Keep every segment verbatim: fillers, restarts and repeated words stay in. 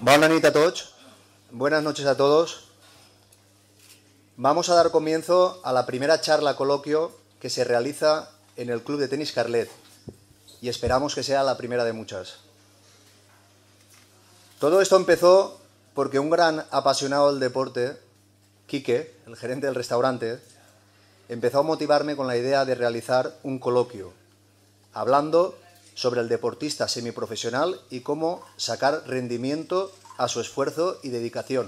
Bona nit a tots. Buenas noches a todos. Vamos a dar comienzo a la primera charla coloquio que se realiza en el Club de Tenis Carlet y esperamos que sea la primera de muchas. Todo esto empezó porque un gran apasionado del deporte, Quique, el gerente del restaurante, empezó a motivarme con la idea de realizar un coloquio, hablando sobre el deportista semiprofesional y cómo sacar rendimiento a su esfuerzo y dedicación.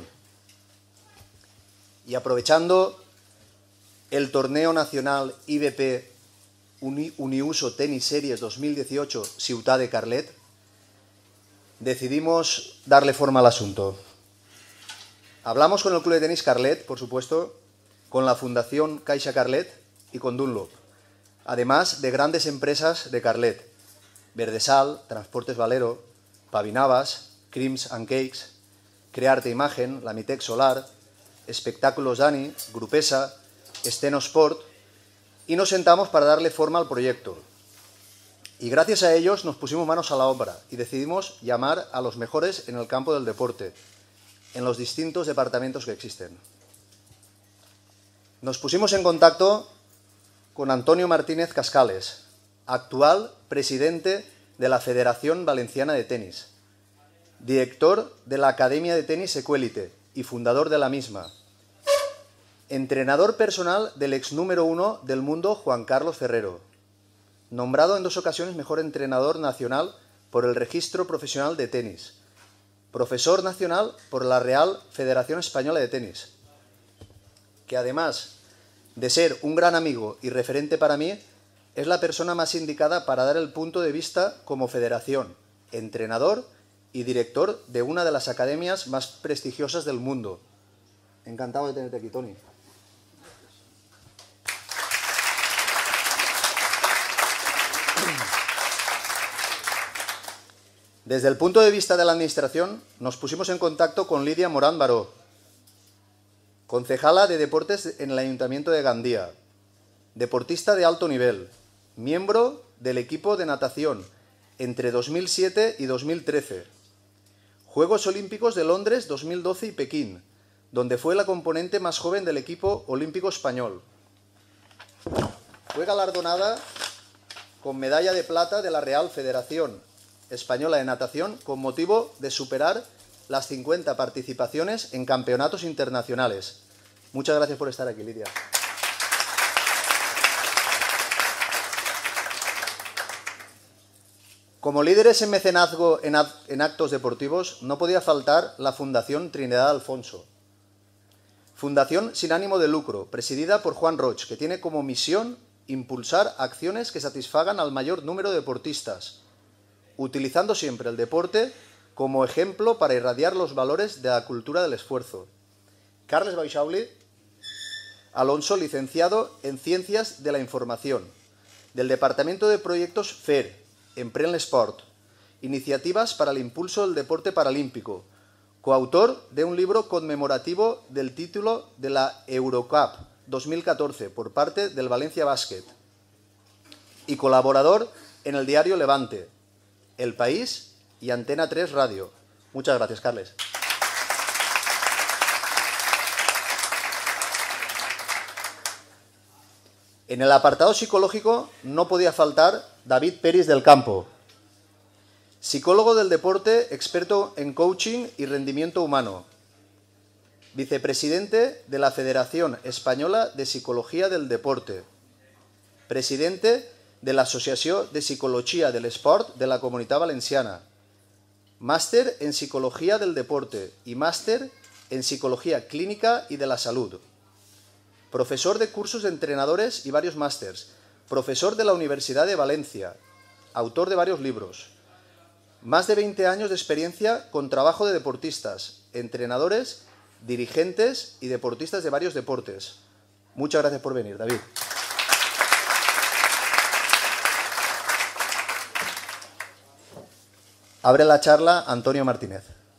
Y aprovechando el torneo nacional I B P Uni Uniuso Tenis Series dos mil dieciocho Ciutat de Carlet, decidimos darle forma al asunto. Hablamos con el Club de Tenis Carlet, por supuesto, con la Fundación Caixa Carlet y con Dunlop, además de grandes empresas de Carlet: Verdesal, Transportes Valero, Pavinavas, Crims and Cakes, Crearte Imagen, Lamitec Solar, Espectáculos Dani, Grupesa, Steno Sport, y nos sentamos para darle forma al proyecto. Y gracias a ellos nos pusimos manos a la obra y decidimos llamar a los mejores en el campo del deporte, en los distintos departamentos que existen. Nos pusimos en contacto con Antonio Martínez Cascales, actual presidente de la Federación Valenciana de Tenis, director de la Academia de Tenis Equality y fundador de la misma, entrenador personal del ex número uno del mundo Juan Carlos Ferrero, nombrado en dos ocasiones mejor entrenador nacional por el Registro Profesional de Tenis, profesor nacional por la Real Federación Española de Tenis, que además de ser un gran amigo y referente para mí, es la persona más indicada para dar el punto de vista como federación, entrenador y director de una de las academias más prestigiosas del mundo. Encantado de tenerte aquí, Toni. Desde el punto de vista de la administración, nos pusimos en contacto con Lidia Morán Baró, concejala de deportes en el Ayuntamiento de Gandía, deportista de alto nivel, miembro del equipo de natación entre dos mil siete y dos mil trece, Juegos Olímpicos de Londres dos mil doce y Pekín, donde fue la componente más joven del equipo olímpico español. Fue galardonada con medalla de plata de la Real Federación Española de Natación con motivo de superar las cincuenta participaciones en campeonatos internacionales. Muchas gracias por estar aquí, Lidia. Como líderes en mecenazgo en, en actos deportivos, no podía faltar la Fundación Trinidad Alfonso. Fundación sin ánimo de lucro, presidida por Juan Roig, que tiene como misión impulsar acciones que satisfagan al mayor número de deportistas, utilizando siempre el deporte como ejemplo para irradiar los valores de la cultura del esfuerzo. Carles Baixauli Alonso, licenciado en Ciencias de la Información, del Departamento de Proyectos F E R, Empren l'Esport, Iniciativas para el Impulso del Deporte Paralímpico, coautor de un libro conmemorativo del título de la Eurocup dos mil catorce por parte del Valencia Basket y colaborador en el diario Levante, El País y Antena tres Radio. Muchas gracias, Carles. En el apartado psicológico no podía faltar David Peris del Campo, psicólogo del deporte, experto en coaching y rendimiento humano, vicepresidente de la Federación Española de Psicología del Deporte, presidente de la Asociació de Psicologia de l'Esport de la Comunitat Valenciana, máster en Psicología del Deporte y máster en Psicología Clínica y de la Salud, profesor de cursos de entrenadores y varios másters, profesor de la Universidad de Valencia, autor de varios libros, más de veinte años de experiencia con trabajo de deportistas, entrenadores, dirigentes y deportistas de varios deportes. Muchas gracias por venir, David. Abre la charla Antonio Martínez.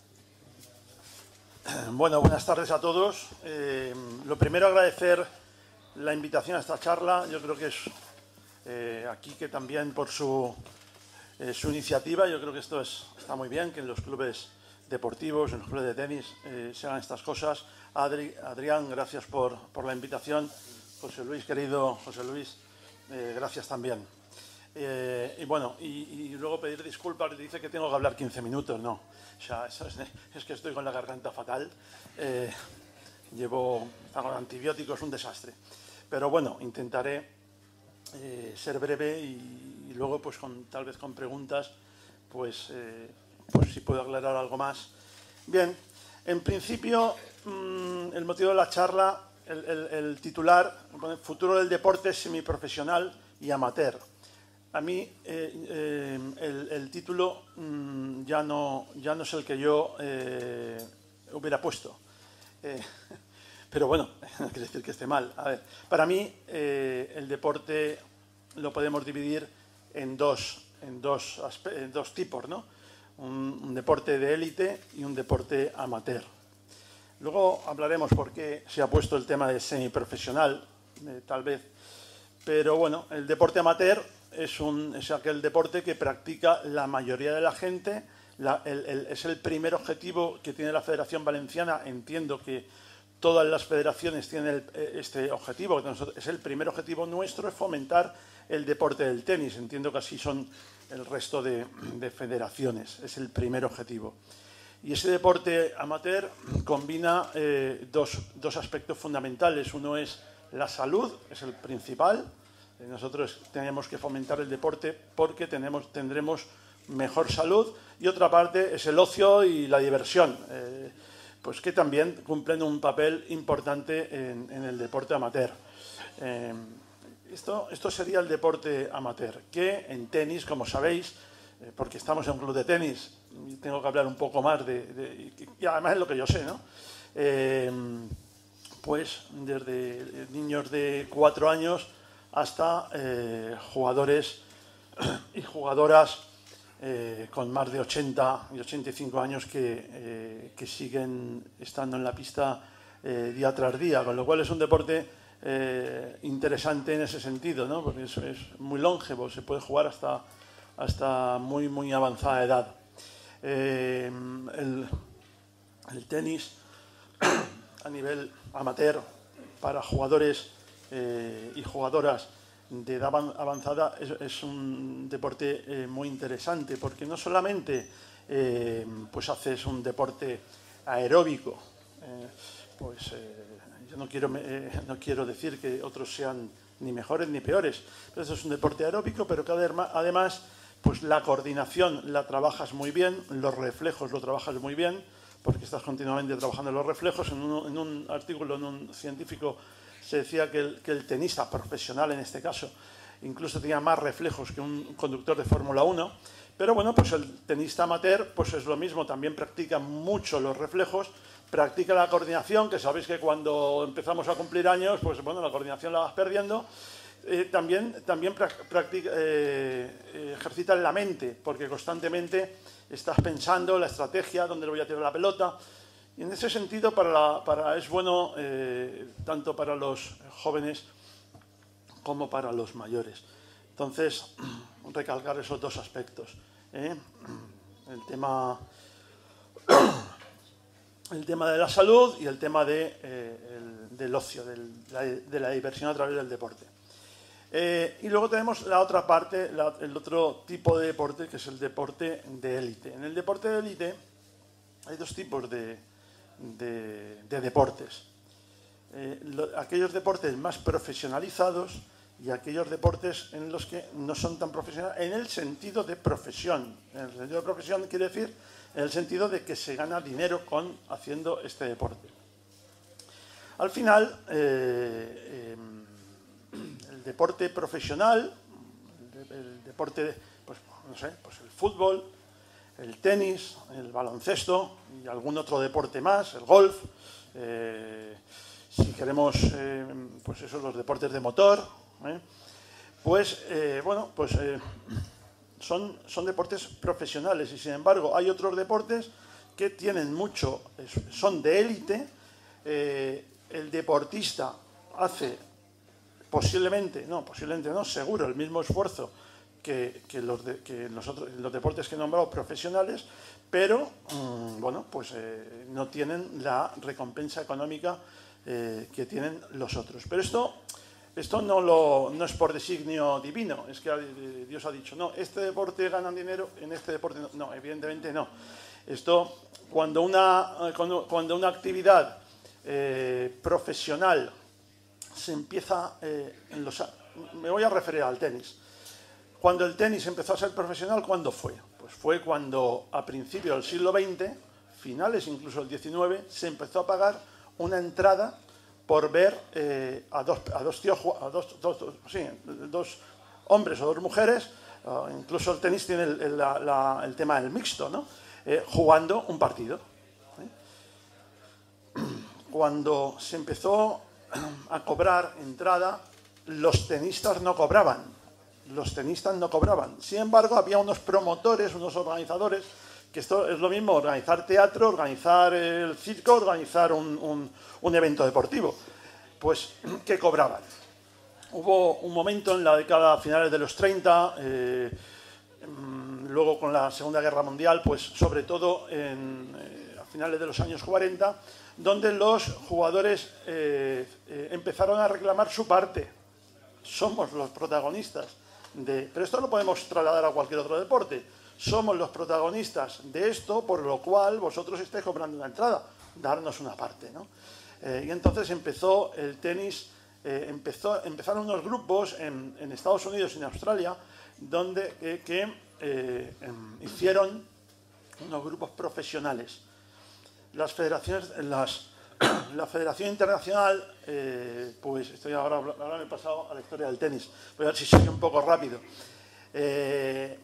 Bueno, buenas tardes a todos. Eh, lo primero, agradecer la invitación a esta charla. Yo creo que es eh, aquí que también por su, eh, su iniciativa. Yo creo que esto es, está muy bien, que en los clubes deportivos, en los clubes de tenis, eh, se hagan estas cosas. Adri, Adrián, gracias por, por la invitación. José Luis, querido José Luis, eh, gracias también. Eh, y bueno, y, y luego pedir disculpas, dice que tengo que hablar quince minutos, no. O sea, eso es, es que estoy con la garganta fatal. Eh, llevo con antibióticos, un desastre. Pero bueno, intentaré eh, ser breve y, y luego, pues con, tal vez con preguntas, pues, eh, pues si puedo aclarar algo más. Bien, en principio, mmm, el motivo de la charla, el, el, el titular, futuro del deporte semiprofesional y amateur. A mí eh, eh, el, el título mmm, ya, no, ya no es el que yo eh, hubiera puesto. Eh, pero bueno, no quiere decir que esté mal. A ver, para mí eh, el deporte lo podemos dividir en dos, en dos, en dos tipos, ¿no? Un, un deporte de élite y un deporte amateur. Luego hablaremos por qué se ha puesto el tema de semiprofesional, eh, tal vez. Pero bueno, el deporte amateur es, un, es aquel deporte que practica la mayoría de la gente. La, el, el, es el primer objetivo que tiene la Federación Valenciana. Entiendo que todas las federaciones tienen el, este objetivo. Nosotros, es el primer objetivo nuestro, es fomentar el deporte del tenis. Entiendo que así son el resto de, de federaciones. Es el primer objetivo. Y ese deporte amateur combina eh, dos, dos aspectos fundamentales. Uno es la salud, es el principal. Nosotros tenemos que fomentar el deporte porque tenemos, tendremos mejor salud. Y otra parte es el ocio y la diversión, eh, pues que también cumplen un papel importante en, en el deporte amateur. Eh, esto, esto sería el deporte amateur, que en tenis, como sabéis, eh, porque estamos en un club de tenis, y tengo que hablar un poco más de... de y además es lo que yo sé, ¿no? Eh, pues desde niños de cuatro años hasta eh, jugadores y jugadoras eh, con más de ochenta y ochenta y cinco años que, eh, que siguen estando en la pista eh, día tras día, con lo cual es un deporte eh, interesante en ese sentido, ¿no? Porque es, es muy longevo, se puede jugar hasta, hasta muy, muy avanzada edad. Eh, el, el tenis a nivel amateur para jugadores eh, y jugadoras de edad avanzada es, es un deporte eh, muy interesante, porque no solamente eh, pues haces un deporte aeróbico, eh, pues eh, yo no quiero, eh, no quiero decir que otros sean ni mejores ni peores, pero eso es un deporte aeróbico, pero que además pues la coordinación la trabajas muy bien, los reflejos lo trabajas muy bien, porque estás continuamente trabajando en los reflejos. En un, en un artículo, en un científico, se decía que el, que el tenista profesional, en este caso, incluso tenía más reflejos que un conductor de Fórmula uno. Pero bueno, pues el tenista amateur pues es lo mismo, también practica mucho los reflejos, practica la coordinación, que sabéis que cuando empezamos a cumplir años, pues bueno, la coordinación la vas perdiendo. Eh, también también practica, eh, ejercita la mente, porque constantemente estás pensando la estrategia, dónde le voy a tirar la pelota. Y en ese sentido para la, para, es bueno eh, tanto para los jóvenes como para los mayores. Entonces, recalcar esos dos aspectos. ¿eh? El tema, el tema de la salud y el tema de, eh, el, del ocio, del, de, la, de la diversión a través del deporte. Eh, y luego tenemos la otra parte, la, el otro tipo de deporte, que es el deporte de élite. En el deporte de élite hay dos tipos de, de, de deportes. Eh, lo, aquellos deportes más profesionalizados y aquellos deportes en los que no son tan profesionales, en el sentido de profesión. En el sentido de profesión quiere decir en el sentido de que se gana dinero con haciendo este deporte. Al final, eh, eh, el deporte profesional, el, el deporte, pues no sé, pues el fútbol, el tenis, el baloncesto y algún otro deporte más, el golf, eh, si queremos, eh, pues esos los deportes de motor, ¿eh? pues eh, bueno, pues eh, son, son deportes profesionales y sin embargo hay otros deportes que tienen mucho, son de élite. Eh, el deportista hace posiblemente, no, posiblemente no, seguro, el mismo esfuerzo que, que, los, de, que los, otros, los deportes que he nombrado profesionales, pero mmm, bueno, pues eh, no tienen la recompensa económica eh, que tienen los otros. Pero esto, esto no, lo, no es por designio divino, es que Dios ha dicho, no, este deporte gana dinero, en este deporte no, no evidentemente no. Esto, cuando una, cuando, cuando una actividad eh, profesional se empieza, eh, en los, me voy a referir al tenis. Cuando el tenis empezó a ser profesional, ¿cuándo fue? Pues fue cuando a principios del siglo veinte, finales incluso del diecinueve, se empezó a pagar una entrada por ver eh, a, dos, a, dos, tíos, a dos, dos, dos, sí, dos hombres o dos mujeres, uh, incluso el tenis tiene el, el, la, la, el tema del mixto, ¿no? Eh, jugando un partido. ¿Eh? Cuando se empezó a cobrar entrada, los tenistas no cobraban. Los tenistas no cobraban. Sin embargo, había unos promotores, unos organizadores, que esto es lo mismo, organizar teatro, organizar el circo, organizar un, un, un evento deportivo, pues que cobraban. Hubo un momento en la década a finales de los treinta, eh, luego con la Segunda Guerra Mundial, pues sobre todo en, eh, a finales de los años cuarenta, donde los jugadores eh, eh, empezaron a reclamar su parte. Somos los protagonistas de... Pero esto lo podemos trasladar a cualquier otro deporte. Somos los protagonistas de esto, por lo cual vosotros estáis cobrando una entrada. Darnos una parte, ¿no? Eh, y entonces empezó el tenis, eh, empezó, empezaron unos grupos en, en Estados Unidos y en Australia, donde eh, que eh, eh, hicieron unos grupos profesionales. Las federaciones, las, la Federación Internacional, eh, pues estoy ahora, ahora me he pasado a la historia del tenis, voy a ver si soy un poco rápido. Eh,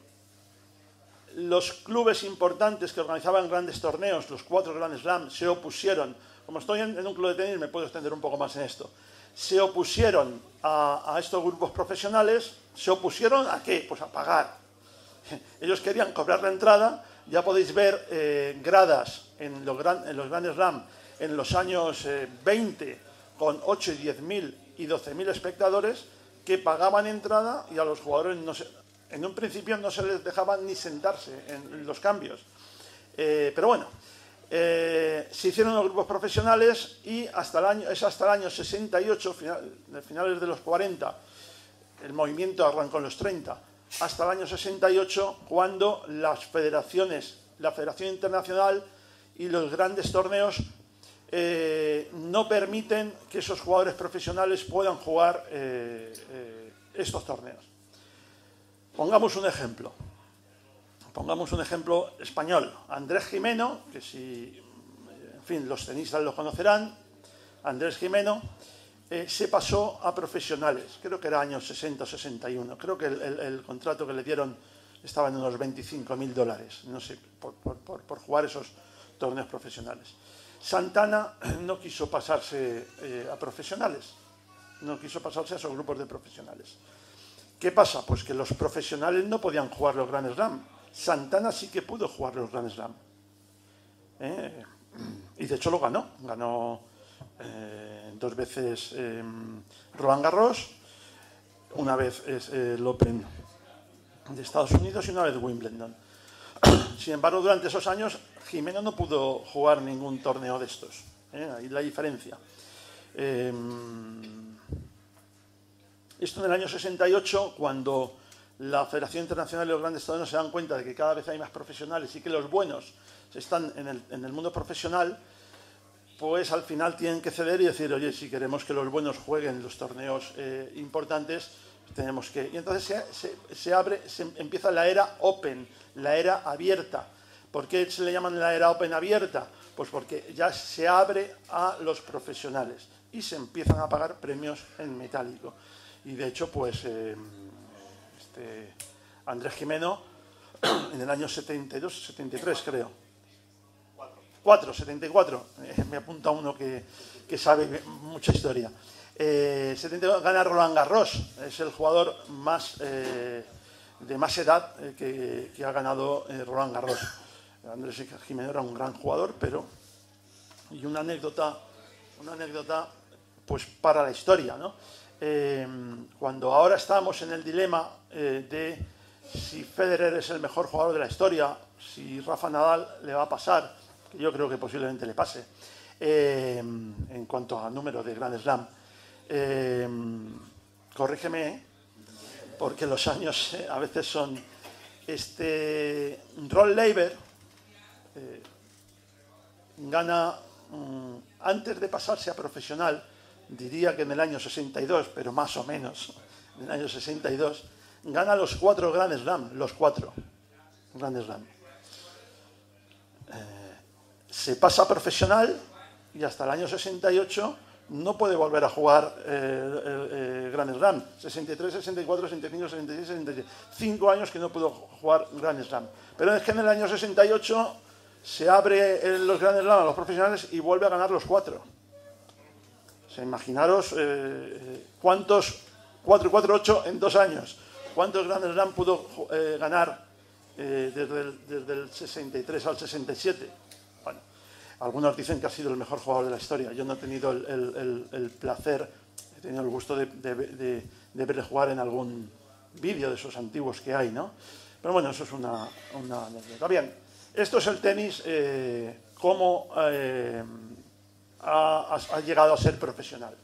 los clubes importantes que organizaban grandes torneos, los cuatro Grand Slam, se opusieron, como estoy en, en un club de tenis me puedo extender un poco más en esto, se opusieron a, a estos grupos profesionales. ¿Se opusieron a qué? Pues a pagar. Ellos querían cobrar la entrada. Ya podéis ver eh, gradas en los, gran, en los Grand Slam en los años eh, veinte con ocho y diez mil y doce mil espectadores que pagaban entrada y a los jugadores no se, en un principio no se les dejaba ni sentarse en los cambios. Eh, pero bueno, eh, se hicieron los grupos profesionales y hasta el año, es hasta el año sesenta y ocho, final, finales de los cuarenta, el movimiento arrancó en los treinta, hasta el año sesenta y ocho, cuando las federaciones, la Federación Internacional y los grandes torneos eh, no permiten que esos jugadores profesionales puedan jugar eh, eh, estos torneos. Pongamos un ejemplo. Pongamos un ejemplo español. Andrés Gimeno, que si, en fin, los tenistas lo conocerán, Andrés Gimeno, Eh, se pasó a profesionales, creo que era año sesenta o sesenta y uno, creo que el, el, el contrato que le dieron estaba en unos veinticinco mil dólares, no sé, por, por, por, por jugar esos torneos profesionales. Santana no quiso pasarse eh, a profesionales, no quiso pasarse a esos grupos de profesionales. ¿Qué pasa? Pues que los profesionales no podían jugar los Grand Slam. Santana sí que pudo jugar los Grand Slam. ¿Eh? Y de hecho lo ganó, ganó... Eh, dos veces eh, Roland Garros, una vez es eh, el Open de Estados Unidos y una vez Wimbledon. Sin embargo, durante esos años Gimeno no pudo jugar ningún torneo de estos. ¿eh? Ahí la diferencia. Eh, esto en el año sesenta y ocho, cuando la Federación Internacional de los Grandes Torneos se dan cuenta de que cada vez hay más profesionales y que los buenos están en el, en el mundo profesional, pues al final tienen que ceder y decir, oye, si queremos que los buenos jueguen los torneos eh, importantes, tenemos que... Y entonces se, se, se abre, se empieza la era Open, la era abierta. ¿Por qué se le llaman la era Open abierta? Pues porque ya se abre a los profesionales y se empiezan a pagar premios en metálico. Y de hecho, pues, eh, este, Andrés Gimeno, en el año setenta y dos, setenta y tres creo, cuatro, setenta y cuatro, eh, me apunta uno que, que sabe mucha historia. Eh, setenta y dos, gana Roland Garros, es el jugador más, eh, de más edad eh, que, que ha ganado eh, Roland Garros. Andrés Gimeno era un gran jugador, pero... Y una anécdota, una anécdota pues para la historia, ¿no? Eh, cuando ahora estamos en el dilema eh, de si Federer es el mejor jugador de la historia, si Rafa Nadal le va a pasar, que yo creo que posiblemente le pase, eh, en cuanto a número de Grand Slam. Eh, corrígeme, porque los años eh, a veces son... Este, Rod Laver eh, gana, um, antes de pasarse a profesional, diría que en el año sesenta y dos, pero más o menos, en el año sesenta y dos, gana los cuatro Grand Slam, los cuatro Grand Slam. Eh, se pasa a profesional y hasta el año sesenta y ocho no puede volver a jugar eh, eh, eh, Grand Slam. sesenta y tres, sesenta y cuatro, sesenta y cinco, sesenta y seis, sesenta y siete. Cinco años que no pudo jugar Grand Slam. Pero es que en el año sesenta y ocho se abre los Grand Slam a los profesionales y vuelve a ganar los cuatro. O sea, imaginaros eh, cuántos, cuatro, cuatro, ocho en dos años. ¿Cuántos Grand Slam pudo eh, ganar eh, desde, el, desde el sesenta y tres al sesenta y siete? Bueno, algunos dicen que ha sido el mejor jugador de la historia. Yo no he tenido el, el, el, el placer, he tenido el gusto de, de, de, de verle jugar en algún vídeo de esos antiguos que hay, ¿no? Pero bueno, eso es una, una anécdota. Bien, esto es el tenis, eh, cómo eh, ha, ha llegado a ser profesional.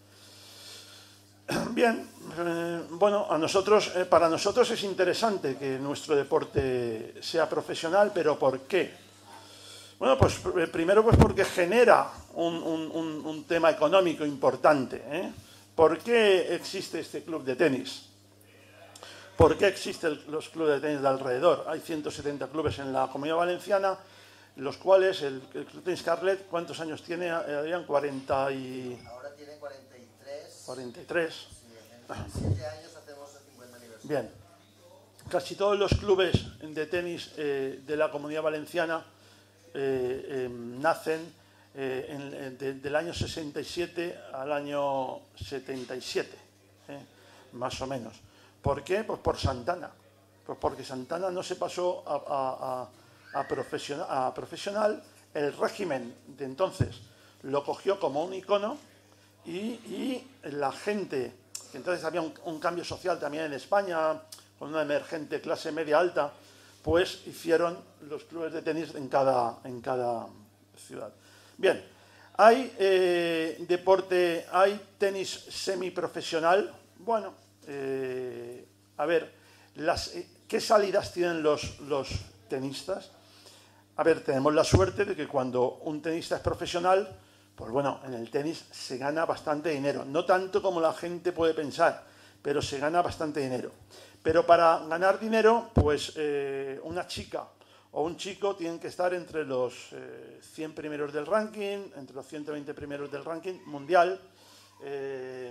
Bien, eh, bueno, a nosotros, eh, para nosotros es interesante que nuestro deporte sea profesional, pero ¿por qué? Bueno, pues eh, primero pues porque genera un, un, un, un tema económico importante, ¿eh? ¿Por qué existe este club de tenis? ¿Por qué existen los clubes de tenis de alrededor? Hay ciento setenta clubes en la Comunidad Valenciana, los cuales el, el Club Tenis Carlet, ¿cuántos años tiene? Habían cuarenta y... Ahora tiene cuarenta y tres. cuarenta y tres. Sí, en siete años hacemos el cincuenta aniversario. Bien. Casi todos los clubes de tenis eh, de la Comunidad Valenciana eh, eh, nacen eh, en, en, de, del año sesenta y siete al año setenta y siete, eh, más o menos. ¿Por qué? Pues por Santana. Pues porque Santana no se pasó a, a, a, a, profesional, a profesional. El régimen de entonces lo cogió como un icono y, y la gente, entonces había un, un cambio social también en España, con una emergente clase media alta, pues hicieron los clubes de tenis en cada, en cada ciudad. Bien, hay eh, deporte, hay tenis semiprofesional. Bueno, eh, a ver, las, eh, ¿qué salidas tienen los, los tenistas? A ver, tenemos la suerte de que cuando un tenista es profesional, pues bueno, en el tenis se gana bastante dinero. No tanto como la gente puede pensar, pero se gana bastante dinero. Pero para ganar dinero, pues eh, una chica o un chico tienen que estar entre los eh, cien primeros del ranking, entre los ciento veinte primeros del ranking mundial, eh,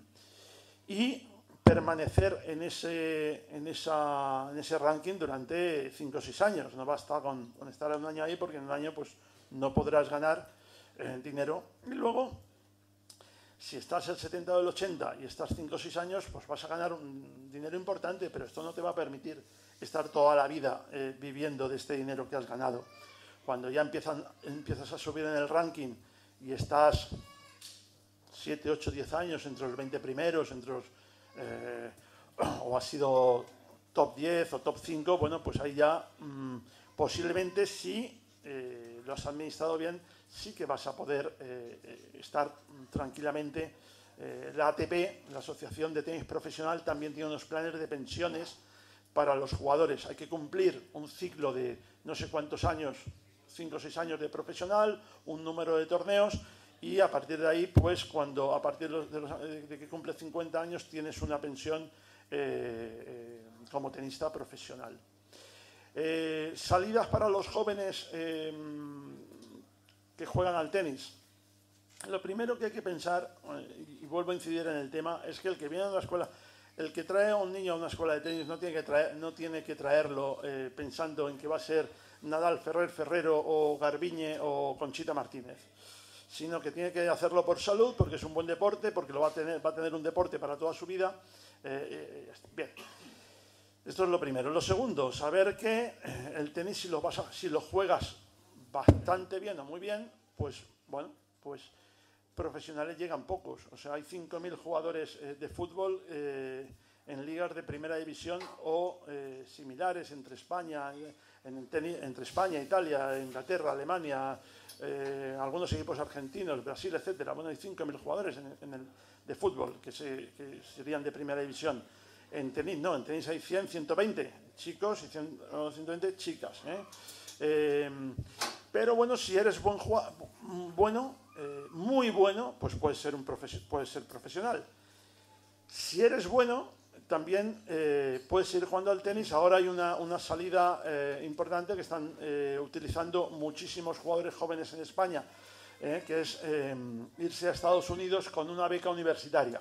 y permanecer en ese, en, esa, en ese ranking durante cinco o seis años. No basta con, con estar un año ahí, porque en un año pues, no podrás ganar eh, dinero. Y luego, si estás el setenta o el ochenta y estás cinco o seis años, pues vas a ganar un dinero importante, pero esto no te va a permitir estar toda la vida eh, viviendo de este dinero que has ganado. Cuando ya empiezan, empiezas a subir en el ranking y estás siete, ocho, diez años entre los veinte primeros, entre los, eh, o has sido top diez o top cinco, bueno, pues ahí ya mmm, posiblemente si eh, lo has administrado bien, sí que vas a poder eh, estar tranquilamente. Eh, la A T P, la Asociación de Tenis Profesional, también tiene unos planes de pensiones para los jugadores. Hay que cumplir un ciclo de no sé cuántos años, cinco o seis años de profesional, un número de torneos, y a partir de ahí, pues cuando a partir de, los, de, los, de que cumple cincuenta años tienes una pensión eh, eh, como tenista profesional. Eh, salidas para los jóvenes eh, que juegan al tenis. Lo primero que hay que pensar, y vuelvo a incidir en el tema, es que el que viene a una escuela, el que trae a un niño a una escuela de tenis no tiene que, traer, no tiene que traerlo eh, pensando en que va a ser Nadal, Ferrer, Ferrero o Garbiñe o Conchita Martínez, sino que tiene que hacerlo por salud, porque es un buen deporte, porque lo va a tener, va a tener un deporte para toda su vida. Eh, eh, bien, esto es lo primero. Lo segundo, saber que el tenis, si lo, vas a, si lo juegas bastante bien o muy bien, pues bueno, pues profesionales llegan pocos. O sea, hay cinco mil jugadores eh, de fútbol, eh, en ligas de primera división o eh, similares entre España, en el tenis, entre España, Italia, Inglaterra, Alemania, eh, algunos equipos argentinos, Brasil, etcétera. Bueno, hay cinco mil jugadores en, en el, de fútbol que, se, que serían de primera división. En tenis no, en tenis hay cien, ciento veinte chicos y cien, ciento veinte chicas. ¿eh? Eh, pero bueno, si eres buen jugador, bueno, eh, muy bueno, pues puedes ser, un profes puedes ser profesional. Si eres bueno, también eh, puedes ir jugando al tenis. Ahora hay una, una salida eh, importante que están eh, utilizando muchísimos jugadores jóvenes en España, eh, que es eh, irse a Estados Unidos con una beca universitaria,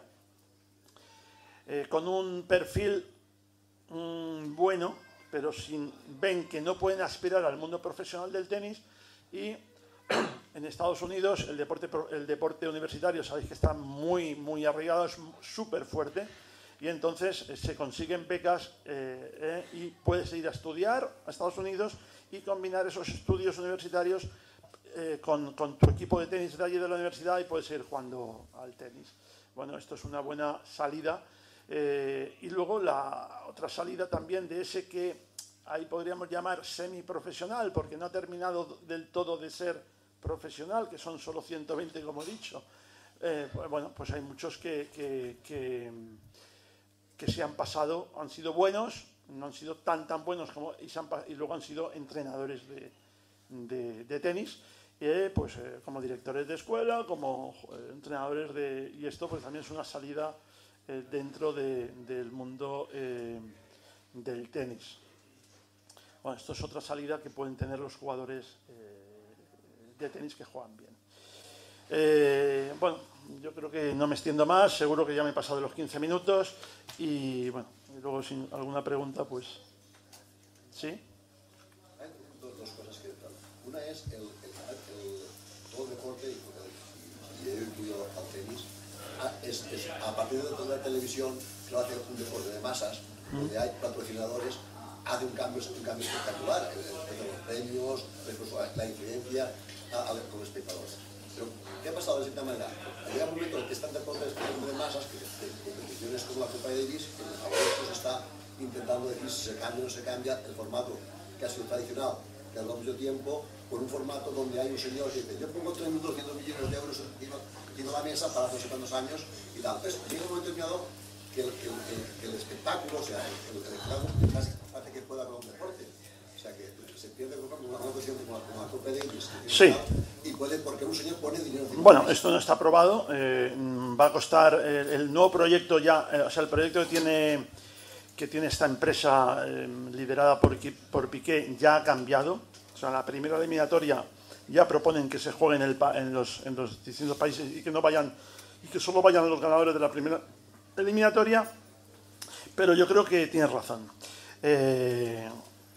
eh, con un perfil mm, bueno, pero sin, ven que no pueden aspirar al mundo profesional del tenis y en Estados Unidos el deporte, el deporte universitario, sabéis que está muy, muy arraigado, es súper fuerte. Y entonces eh, se consiguen becas eh, eh, y puedes ir a estudiar a Estados Unidos y combinar esos estudios universitarios eh, con, con tu equipo de tenis de allí de la universidad y puedes ir jugando al tenis. Bueno, esto es una buena salida. Eh, y luego la otra salida también de ese que ahí podríamos llamar semiprofesional, porque no ha terminado del todo de ser profesional, que son solo ciento veinte, como he dicho. Eh, pues, bueno, pues hay muchos que... que, que que se han pasado, han sido buenos, no han sido tan tan buenos como y, se han, y luego han sido entrenadores de, de, de tenis, eh, pues eh, como directores de escuela, como eh, entrenadores de... Y esto pues también es una salida eh, dentro de, del mundo eh, del tenis. Bueno, esto es otra salida que pueden tener los jugadores eh, de tenis que juegan bien. Eh, bueno, yo creo que no me extiendo más, seguro que ya me he pasado de los quince minutos y bueno, y luego sin alguna pregunta, pues sí. Hay dos, dos cosas que tal. Una es el, el, el, todo el deporte y, y he incluido al tenis, es, es, a partir de toda la televisión que lo hace un deporte de masas, mm. donde hay patrocinadores, hace un cambio, un cambio espectacular, el, el, los premios, la influencia a, a, con los espectadores. Pero, ¿qué ha pasado de cierta manera? Llega un momento en que están deportes de masas, que de competiciones como la Copa Davis, que ahora se está intentando decir si se cambia o no se cambia el formato que ha sido tradicional, que ha dado mucho tiempo, con un formato donde hay un señor que dice, yo pongo tres mil doscientos millones de euros en la mesa para no sé cuántos años y tal. Entonces, llega un momento determinado que el, que el, que el, que el espectáculo, o sea, el, el, el, el hace que pueda con un deporte. O sea, que se pierde con una cuestión como la Copa Davis. Sí. Y puede, porque un señor pone dinero. Bueno, esto no está aprobado. Eh, va a costar eh, el nuevo proyecto ya, eh, o sea, el proyecto que tiene, que tiene esta empresa eh, liderada por, por Piqué ya ha cambiado. O sea, la primera eliminatoria ya proponen que se juegue en, el, en, los, en los distintos países y que no vayan, y que solo vayan los ganadores de la primera eliminatoria. Pero yo creo que tienes razón. Eh,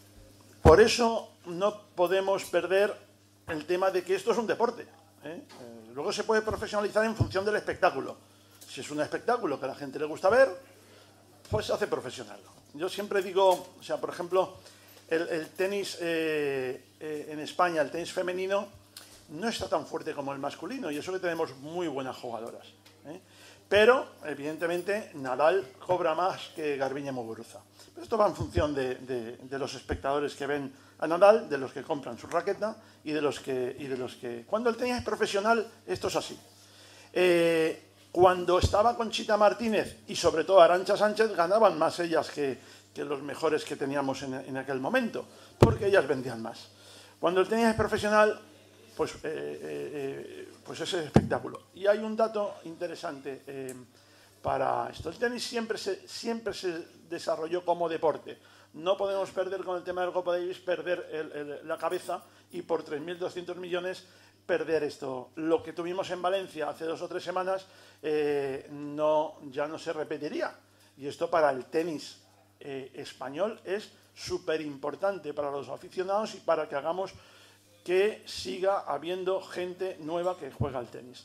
por eso no podemos perder el tema de que esto es un deporte. ¿eh? Eh, luego se puede profesionalizar en función del espectáculo. Si es un espectáculo que a la gente le gusta ver, pues se hace profesional. Yo siempre digo, o sea, por ejemplo, el, el tenis eh, eh, en España, el tenis femenino, no está tan fuerte como el masculino, y eso que tenemos muy buenas jugadoras. ¿eh? Pero, evidentemente, Nadal cobra más que Garbiñe Muguruza. Pero esto va en función de, de, de los espectadores que ven a Nadal, de los que compran su raqueta y de los que... Y de los que... Cuando el tenis es profesional, esto es así. Eh, cuando estaba Conchita Martínez y sobre todo Arantxa Sánchez, ganaban más ellas que, que los mejores que teníamos en, en aquel momento, porque ellas vendían más. Cuando el tenis es profesional, pues, eh, eh, pues es el espectáculo. Y hay un dato interesante eh, para esto. El tenis siempre se, siempre se desarrolló como deporte. No podemos perder con el tema del Copa Davis, perder el, el, la cabeza y por tres mil doscientos millones perder esto. Lo que tuvimos en Valencia hace dos o tres semanas eh, no, ya no se repetiría. Y esto para el tenis eh, español es súper importante para los aficionados y para que hagamos que siga habiendo gente nueva que juega al tenis.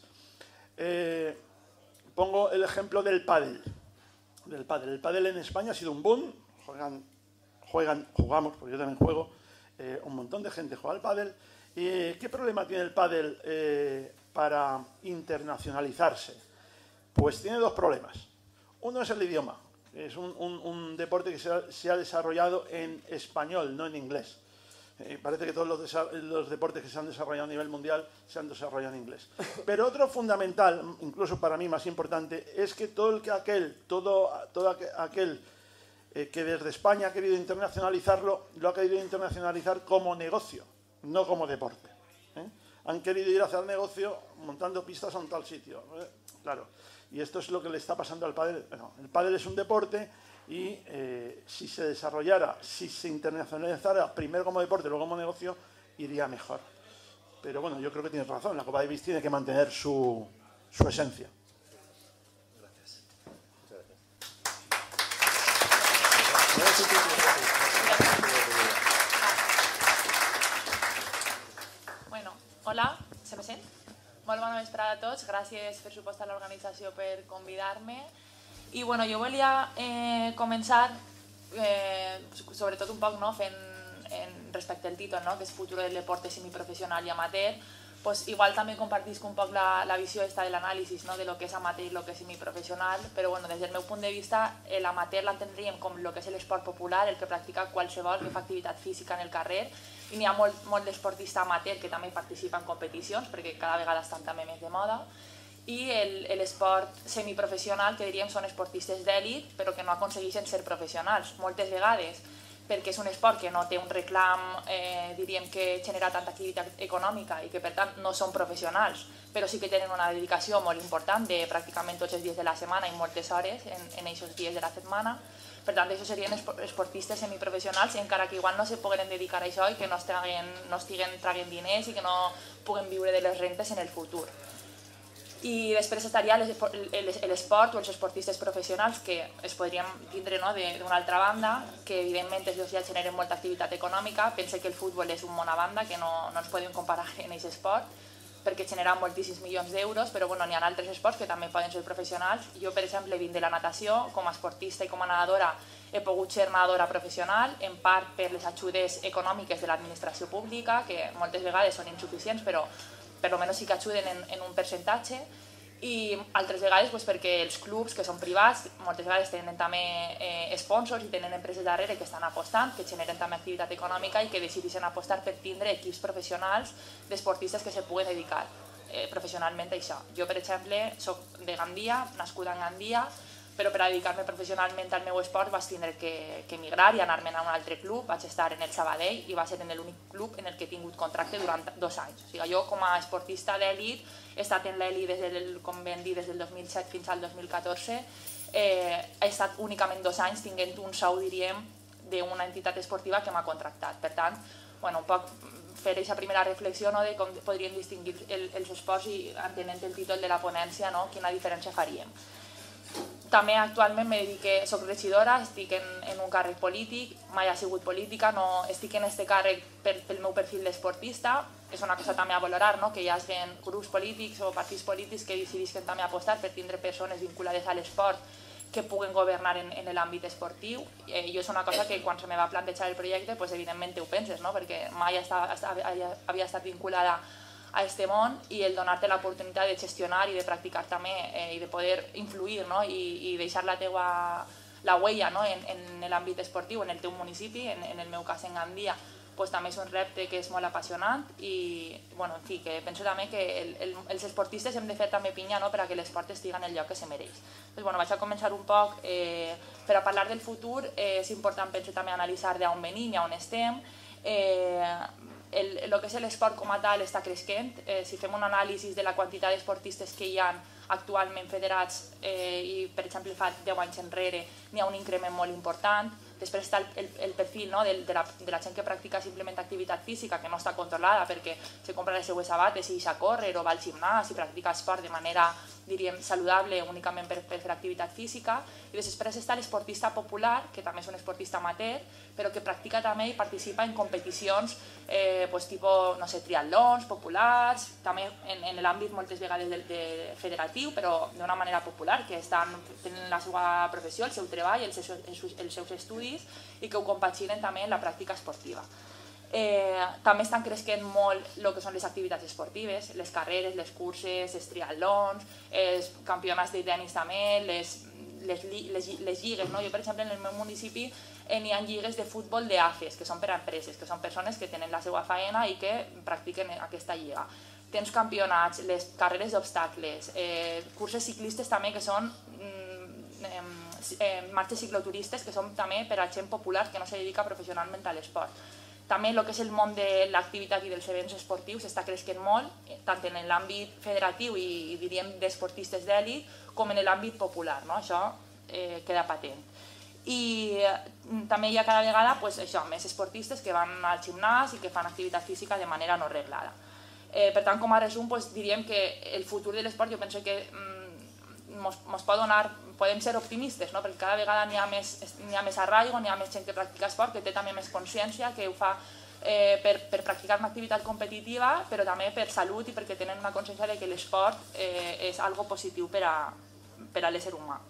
Eh, pongo el ejemplo del pádel. Del pádel. El pádel en España ha sido un boom. Juegan, juegan, jugamos, porque yo también juego. Eh, un montón de gente juega al pádel. ¿Y qué problema tiene el pádel eh, para internacionalizarse? Pues tiene dos problemas. Uno es el idioma, Es un, un, un deporte que se ha, se ha desarrollado en español, no en inglés. Eh, parece que todos los, los deportes que se han desarrollado a nivel mundial se han desarrollado en inglés. Pero otro fundamental, incluso para mí más importante, es que todo el que aquel, todo, todo aquel eh, que desde España ha querido internacionalizarlo, lo ha querido internacionalizar como negocio, no como deporte. ¿eh? Han querido ir a hacer negocio montando pistas a un tal sitio. ¿eh? Claro. Y esto es lo que le está pasando al pádel. Bueno, el pádel es un deporte y eh, si se desarrollara, si se internacionalizara primero como deporte, luego como negocio, iría mejor. Pero bueno, yo creo que tienes razón. La Copa Davis tiene que mantener su, su esencia. Gracias. Muchas gracias. Bueno, hola, se me sent? Molt bona vesprada a tots, gràcies per supost a l'organització per convidar-me. I bueno, jo volia eh, començar eh, sobretot un poc no, fent en, respecte al títol, no, que és Futuro del deporte semiprofessional i amateur. Pues igual també compartisc un poc la, la visió esta de l'anàlisi no, de lo que és amateur i lo que és semiprofessional, però bueno, des del meu punt de vista l'amateur l'entendríem com lo que és l'esport popular, el que practica qualsevol que fa activitat física en el carrer, i n'hi ha molt, molt d'esportista amateur que també participa en competicions, perquè cada vegada estan també més de moda, i l'esport semiprofessional, que diríem són esportistes d'èlit, però que no aconsegueixen ser professionals, moltes vegades, perquè és un esport que no té un reclam, eh, diríem que genera tanta activitat econòmica i que per tant no són professionals, però sí que tenen una dedicació molt important de pràcticament tots els dies de la setmana i moltes hores en, en aquests dies de la setmana. Per tant, això serien esportistes semiprofessionals, encara que igual no se pogueren dedicar a això i que no estiguen, no estiguen traient diners i que no puguen viure de les rentes en el futur. I després estaria l'esport o els esportistes professionals que es podrien tindre no, d'una altra banda, que evidentment els dos ja generen molta activitat econòmica. Pense que el futbol és un món a banda, que no, no ens podem comparar en aquest esport, perquè genera moltíssims milions d'euros, però bueno, n'hi ha altres esports que també poden ser professionals. Jo, per exemple, vinc de la natació, com a esportista i com a nedadora he pogut ser nedadora professional, en part per les ajudes econòmiques de l'administració pública, que moltes vegades són insuficients, però per almenys sí que ajuden en, en un percentatge, i altres vegades pues, perquè els clubs, que són privats, moltes vegades tenen també eh, sponsors i tenen empreses darrere que estan apostant, que generen també activitat econòmica i que decideixen apostar per tindre equips professionals d'esportistes que se puguen dedicar eh, professionalment a això. Jo, per exemple, soc de Gandia, nascuda en Gandia, però per a dedicar-me professionalment al meu esport vaig tindre que, que emigrar i anar-me'n a un altre club. Vaig estar en el Sabadell i va ser en l'únic club en el que he tingut contracte durant dos anys. O sigui, jo, com a esportista d'èlit, he estat en l'Eli, com vam dir, des del dos mil set fins al dos mil catorze. Eh, he estat únicament dos anys tinguent un sou, diríem, d'una entitat esportiva que m'ha contractat. Per tant, bueno, un poc fer aquesta primera reflexió no, de com podríem distingir el, els esports i entenent el títol de la ponència, no, quina diferència faríem. També actualment me dedique, soc regidora, estic en, en un càrrec polític, mai ha sigut política, no, estic en este càrrec per, pel meu perfil d'esportista. És una cosa també a valorar, no? Que hi hagi grups polítics o partits polítics que decidisquen també apostar per tindre persones vinculades a l'esport que puguen governar en, en l'àmbit esportiu. Eh, jo és una cosa que quan se me va plantejar el projecte, pues, evidentment ho penses, no? Perquè mai està, està, havia estat vinculada a este món i el donar-te l'oportunitat de gestionar i de practicar també eh, i de poder influir no? I, i deixar la teua la huella no? en, en l'àmbit esportiu, en el teu municipi, en, en el meu cas en Gandia, pues, també és un repte que és molt apassionant i bueno, en fi, que penso també que el, el, els esportistes hem de fer també pinya no? Per a que l'esport estigui en el lloc que se mereix. Pues, bueno, vaig a començar un poc, eh, per a parlar del futur eh, és important penso també analitzar d'on venim i on estem. Eh, El, el que és l'esport com a tal està creixent. Eh, si fem un anàlisi de la quantitat d'esportistes que hi ha actualment federats eh, i, per exemple, fa deu anys enrere n'hi ha un increment molt important. Després està el, el, el perfil no, de, de, la, de la gent que practica simplement activitat física, que no està controlada perquè se compra les seues sabates i deixa córrer o va al gimnàs i practica esport de manera, diríem, saludable únicament per, per fer activitat física. I després està l'esportista popular, que també és un esportista amateur, però que practica també i participa en competicions eh, pues, tipus, no sé, triatlons populars, també en, en l'àmbit moltes vegades de, de federatiu, però d'una manera popular, que estan tenen la seva professió, el seu treball, els seus, els seus estudis i que ho compaginen també en la pràctica esportiva. Eh, també estan creixent molt el que són les activitats esportives, les carreres, les curses, els triatlons, els campionats de tenis també, les, les, les, les lligues. No? Jo, per exemple, en el meu municipi eh, n'hi ha lligues de futbol d'A F E S, que són per a empreses, que són persones que tenen la seva faena i que practiquen aquesta lliga. Tens campionats, les carreres d'obstacles, eh, curses ciclistes també que són mm, eh, marxes cicloturistes que són també per a gent popular que no se dedica professionalment a l'esport. També el que és el món de l'activitat i dels events esportius està creixent molt, tant en l'àmbit federatiu i, i diríem d'esportistes d'èlit, com en l'àmbit popular, no? Això eh, queda patent. I eh, també hi ha cada vegada pues, això, més esportistes que van al gimnàs i que fan activitat física de manera no reglada. Eh, per tant, com a resum, pues, diríem que el futur de l'esport jo penso que mm, mos, mos pot donar, podem ser optimistes, no? Perquè cada vegada n'hi ha, ha més arraigo, n'hi ha més gent que practica esport, que té també més consciència, que ho fa eh, per, per practicar una activitat competitiva, però també per salut i perquè tenen una consciència de que l'esport eh, és algo positiu per a, per a l'ésser humà.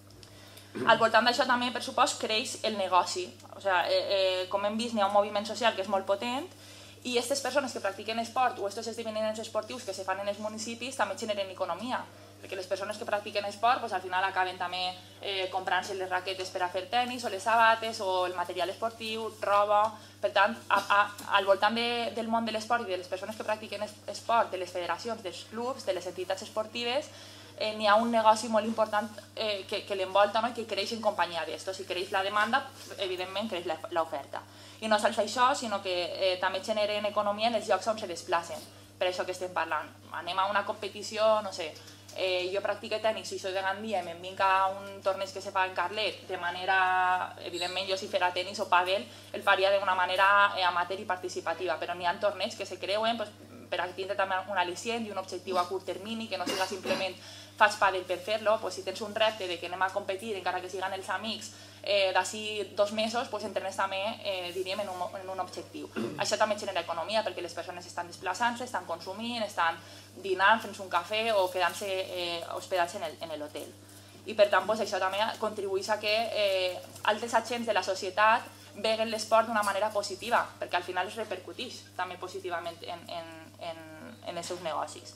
Al voltant d'això també, per supost, creix el negoci. O sigui, eh, eh, com hem vist, n'hi ha un moviment social que és molt potent i aquestes persones que practiquen esport o aquests esdeveniments esportius que se fan en els municipis també generen economia, perquè les persones que practiquen esport pues, al final acaben també eh, comprant-se les raquetes per a fer tenis o les sabates o el material esportiu, roba. Per tant, a, a, al voltant de, del món de l'esport i de les persones que practiquen esport, de les federacions, dels clubs, de les entitats esportives, eh, n'hi ha un negoci molt important eh, que, que l'envolta, no? I que creix en companyia d'esto. Si creix la demanda, evidentment creix l'oferta. I no sols això, sinó que eh, també generen economia en els llocs on se desplacen. Per això que estem parlant. Anem a una competició, no sé, eh, jo practico tenis i soy de Gandia i me'n vinc a un torneig que se fa en Carlet de manera, evidentment jo si fera tenis o pàdel el faria d'una manera eh, amateur i participativa, però n'hi ha torneigs que se creuen pues, per a tindre també un al·licient i un objectiu a curt termini, que no siga simplement faig pàdel per fer-lo, pues, si tens un repte de que anem a competir, encara que siguin els amics, eh, d'ací dos mesos pues, entrenes també eh, diríem, en, un, en un objectiu. Això també genera economia perquè les persones estan desplaçant-se, estan consumint, estan dinant, fent-se un cafè o quedant-se eh, hospedats en l'hotel. I per tant pues, això també contribueix a que eh, altres agents de la societat veguen l'esport d'una manera positiva, perquè al final es repercuteix també positivament en, en, en, en els seus negocis.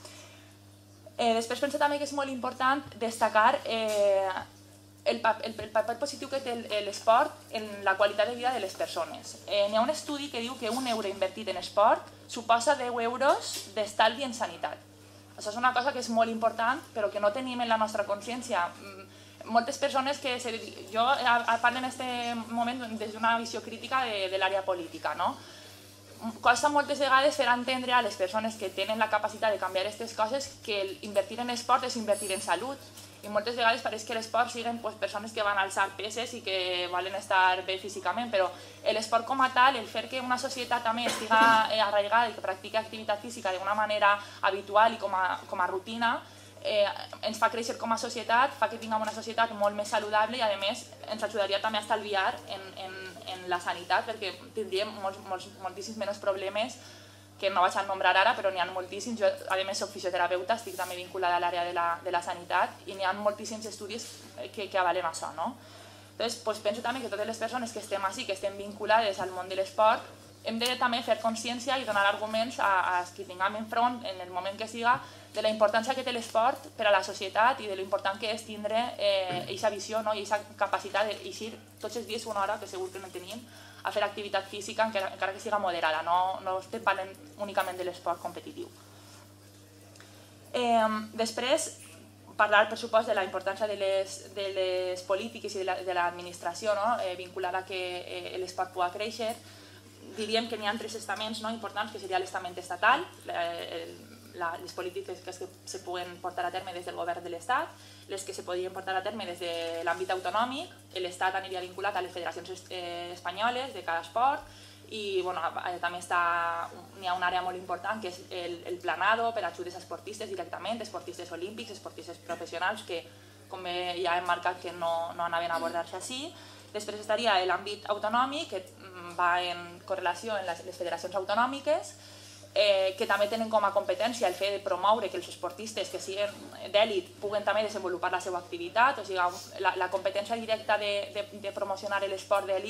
Eh, després penso també que és molt important destacar eh, el, el, el paper positiu que té l'esport en la qualitat de vida de les persones. Eh, N'hi ha un estudi que diu que un euro invertit en esport suposa deu euros d'estalvi en sanitat. Això és una cosa que és molt important, però que no tenim en la nostra consciència. Moltes persones que... Se, jo parlo en aquest moment des d'una visió crítica de, de l'àrea política, no? Costa moltes vegades fer entendre a les persones que tenen la capacitat de canviar aquestes coses que invertir en esport és invertir en salut. I moltes vegades pareix que l'esport siguin pues, persones que van alçar peses i que volen estar bé físicament, però l'esport com a tal, el fer que una societat també estiga arraigada i que practiqui activitat física d'una manera habitual i com a, com a rutina, eh, ens fa créixer com a societat, fa que tinguem una societat molt més saludable i a més ens ajudaria també a estalviar en, en, en la sanitat perquè tindríem molts, molts, moltíssims menys problemes que no vaig a nombrar ara, però n'hi ha moltíssims. Jo, a més, soc fisioterapeuta, estic també vinculada a l'àrea de, la, de la sanitat i n'hi ha moltíssims estudis que, que avalen això, no? Entonces, pues, penso també que totes les persones que estem així, que estem vinculades al món de l'esport, hem de també fer consciència i donar arguments a, a qui tinguem enfront, en el moment que siga, de la importància que té l'esport per a la societat i de l'important que és tindre aquesta eh, visió no? I aquesta capacitat d'eixir tots els dies una hora, que segur que no tenim, a fer activitat física, encara, encara que siga moderada, no, no estem parlant únicament de l'esport competitiu. Eh, després, parlar, per supost, de la importància de les, de les polítiques i de l'administració la, no? eh, vinculada a que eh, l'esport pugui créixer. Diríem que n'hi ha tres estaments no? importants, que seria l'estament estatal, la, el, la, les polítiques que se puguen portar a terme des del govern de l'Estat, les que se podrien portar a terme des de l'àmbit autonòmic, l'Estat aniria vinculat a les federacions eh, espanyoles de cada esport i bueno, també n'hi ha una àrea molt important que és el, el planado per ajudes a esportistes directament, esportistes olímpics, esportistes professionals que com ja hem marcat que no, no anaven a abordar-se així. Després estaria l'àmbit autonòmic que va en correlació amb les, les federacions autonòmiques Eh, que també tenen com a competència el fet de promoure que els esportistes que siguin d'èlit puguen també desenvolupar la seva activitat, o sigui, la, la competència directa de, de, de promocionar l'esport d'èlit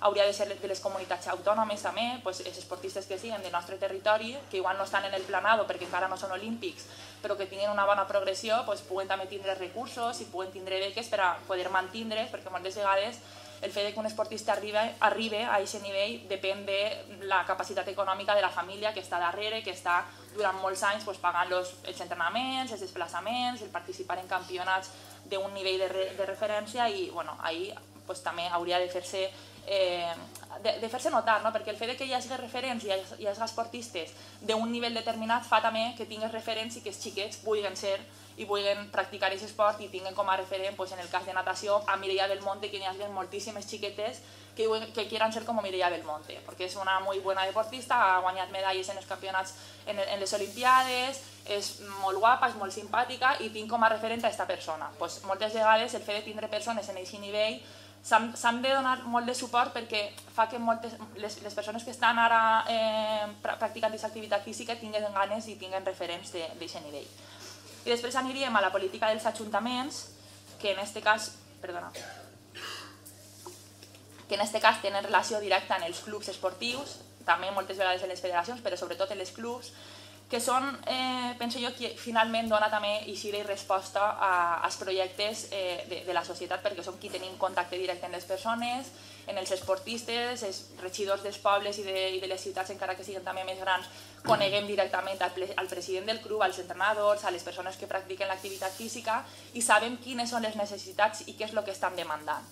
hauria de ser de les comunitats autònomes també, doncs, els esportistes que siguin del nostre territori, que igual no estan en el planado perquè encara no són olímpics, però que tinguin una bona progressió, doncs, puguen també tindre recursos i puguen tindre beques per a poder mantindre's, perquè moltes vegades el fet que un esportista arribi a aquest nivell depèn de la capacitat econòmica de la família que està darrere, que està durant molts anys pagant els entrenaments, els desplaçaments, el participar en campionats d'un nivell de referència i ahir també hauria de fer-se de fer-se notar, perquè el fet que hi hagi referents i hi hagi esportistes d'un nivell determinat fa també que tinguis referents i que els xiquets vulguin ser i vulguin practicar aquest esport i tinguin com a referent, en el cas de natació, a Mireia Belmonte, que hi ha moltíssimes xiquetes que quieran ser com Mireia Belmonte, perquè és una molt bona deportista, ha guanyat medalles en els campionats, en les Olimpiades, és molt guapa, és molt simpàtica i tinc com a referent a aquesta persona. Moltes vegades el fet de tindre persones en aquest nivell s'han de donar molt de suport perquè fa que les persones que estan ara practicant aquesta activitat física tinguin ganes i tinguin referents d'aquest nivell. I després aniríem a la política dels ajuntaments, que en aquest cas, perdona, que en aquest cas tenen relació directa en els clubs esportius, també moltes vegades en les federacions, però sobretot en els clubs, que són, penso jo, que finalment dona també eixida i resposta als projectes de la societat, perquè som qui tenim contacte directe amb les persones, en els esportistes, els regidors dels pobles i de les ciutats, encara que siguin també més grans, coneguem directament al president del club, als entrenadors, a les persones que practiquen l'activitat física i sabem quines són les necessitats i què és el que estan demandant.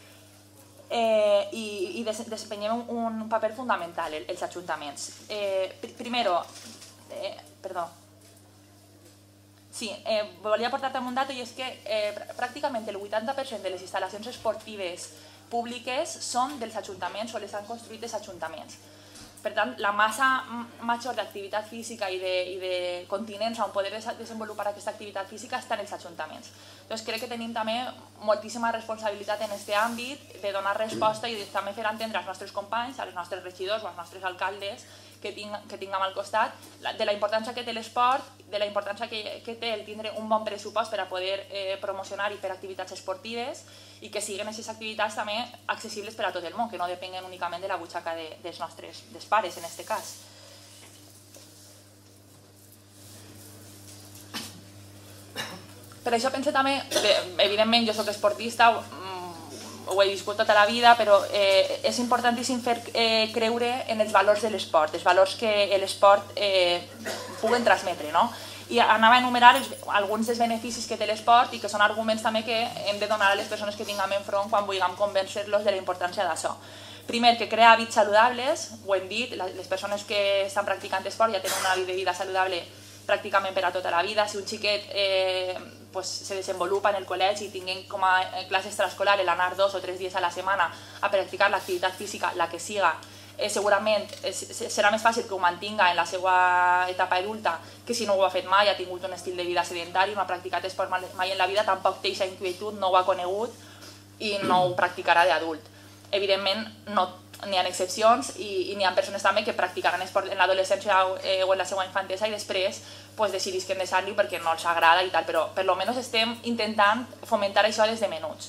I desempenyem un paper fundamental, els ajuntaments. Primero, perdó, sí, volia portar-te un dato i és que pràcticament el vuitanta per cent de les instal·lacions esportives públiques són dels ajuntaments o les han construït els ajuntaments. Per tant, la massa major d'activitat física i de continents on poder desenvolupar aquesta activitat física està en els ajuntaments. Doncs crec que tenim també moltíssima responsabilitat en aquest àmbit de donar resposta i també fer entendre als nostres companys, als nostres regidors o als nostres alcaldes que tinguem al costat de la importància que té l'esport, de la importància que té el tindre un bon pressupost per a poder promocionar i fer activitats esportives i que siguin aquestes activitats també accessibles per a tot el món, que no depenguen únicament de la butxaca dels nostres pares, en aquest cas. Per això penso també, evidentment jo soc esportista, ho he viscut tota la vida, però és importantíssim fer creure en els valors de l'esport, els valors que l'esport puguen transmetre, no? I anava a enumerar alguns dels beneficis que té l'esport i que són arguments també que hem de donar a les persones que tinguem enfront quan vulguem convèncer-los de la importància d'això. Primer, que crea hàbits saludables, ho hem dit, les persones que estan practicant esport ja tenen un hàbit de vida saludable pràcticament per a tota la vida. Si un xiquet se desenvolupa en el col·legi i tinguin com a classe extraescolar l'anar dos o tres dies a la setmana a practicar l'activitat física, la que siga, segurament serà més fàcil que ho mantinga en la seva etapa adulta que si no ho ha fet mai, ha tingut un estil de vida sedentari, no ha practicat esport mai en la vida, tampoc té aquesta inquietud, no ho ha conegut i no ho practicarà d'adult. Evidentment, n'hi ha excepcions i n'hi ha persones també que practicaran esport en l'adolescència o en la seva infantesa i després decidisquen deixar-li perquè no els agrada i tal, però per almenys estem intentant fomentar això des de menuts.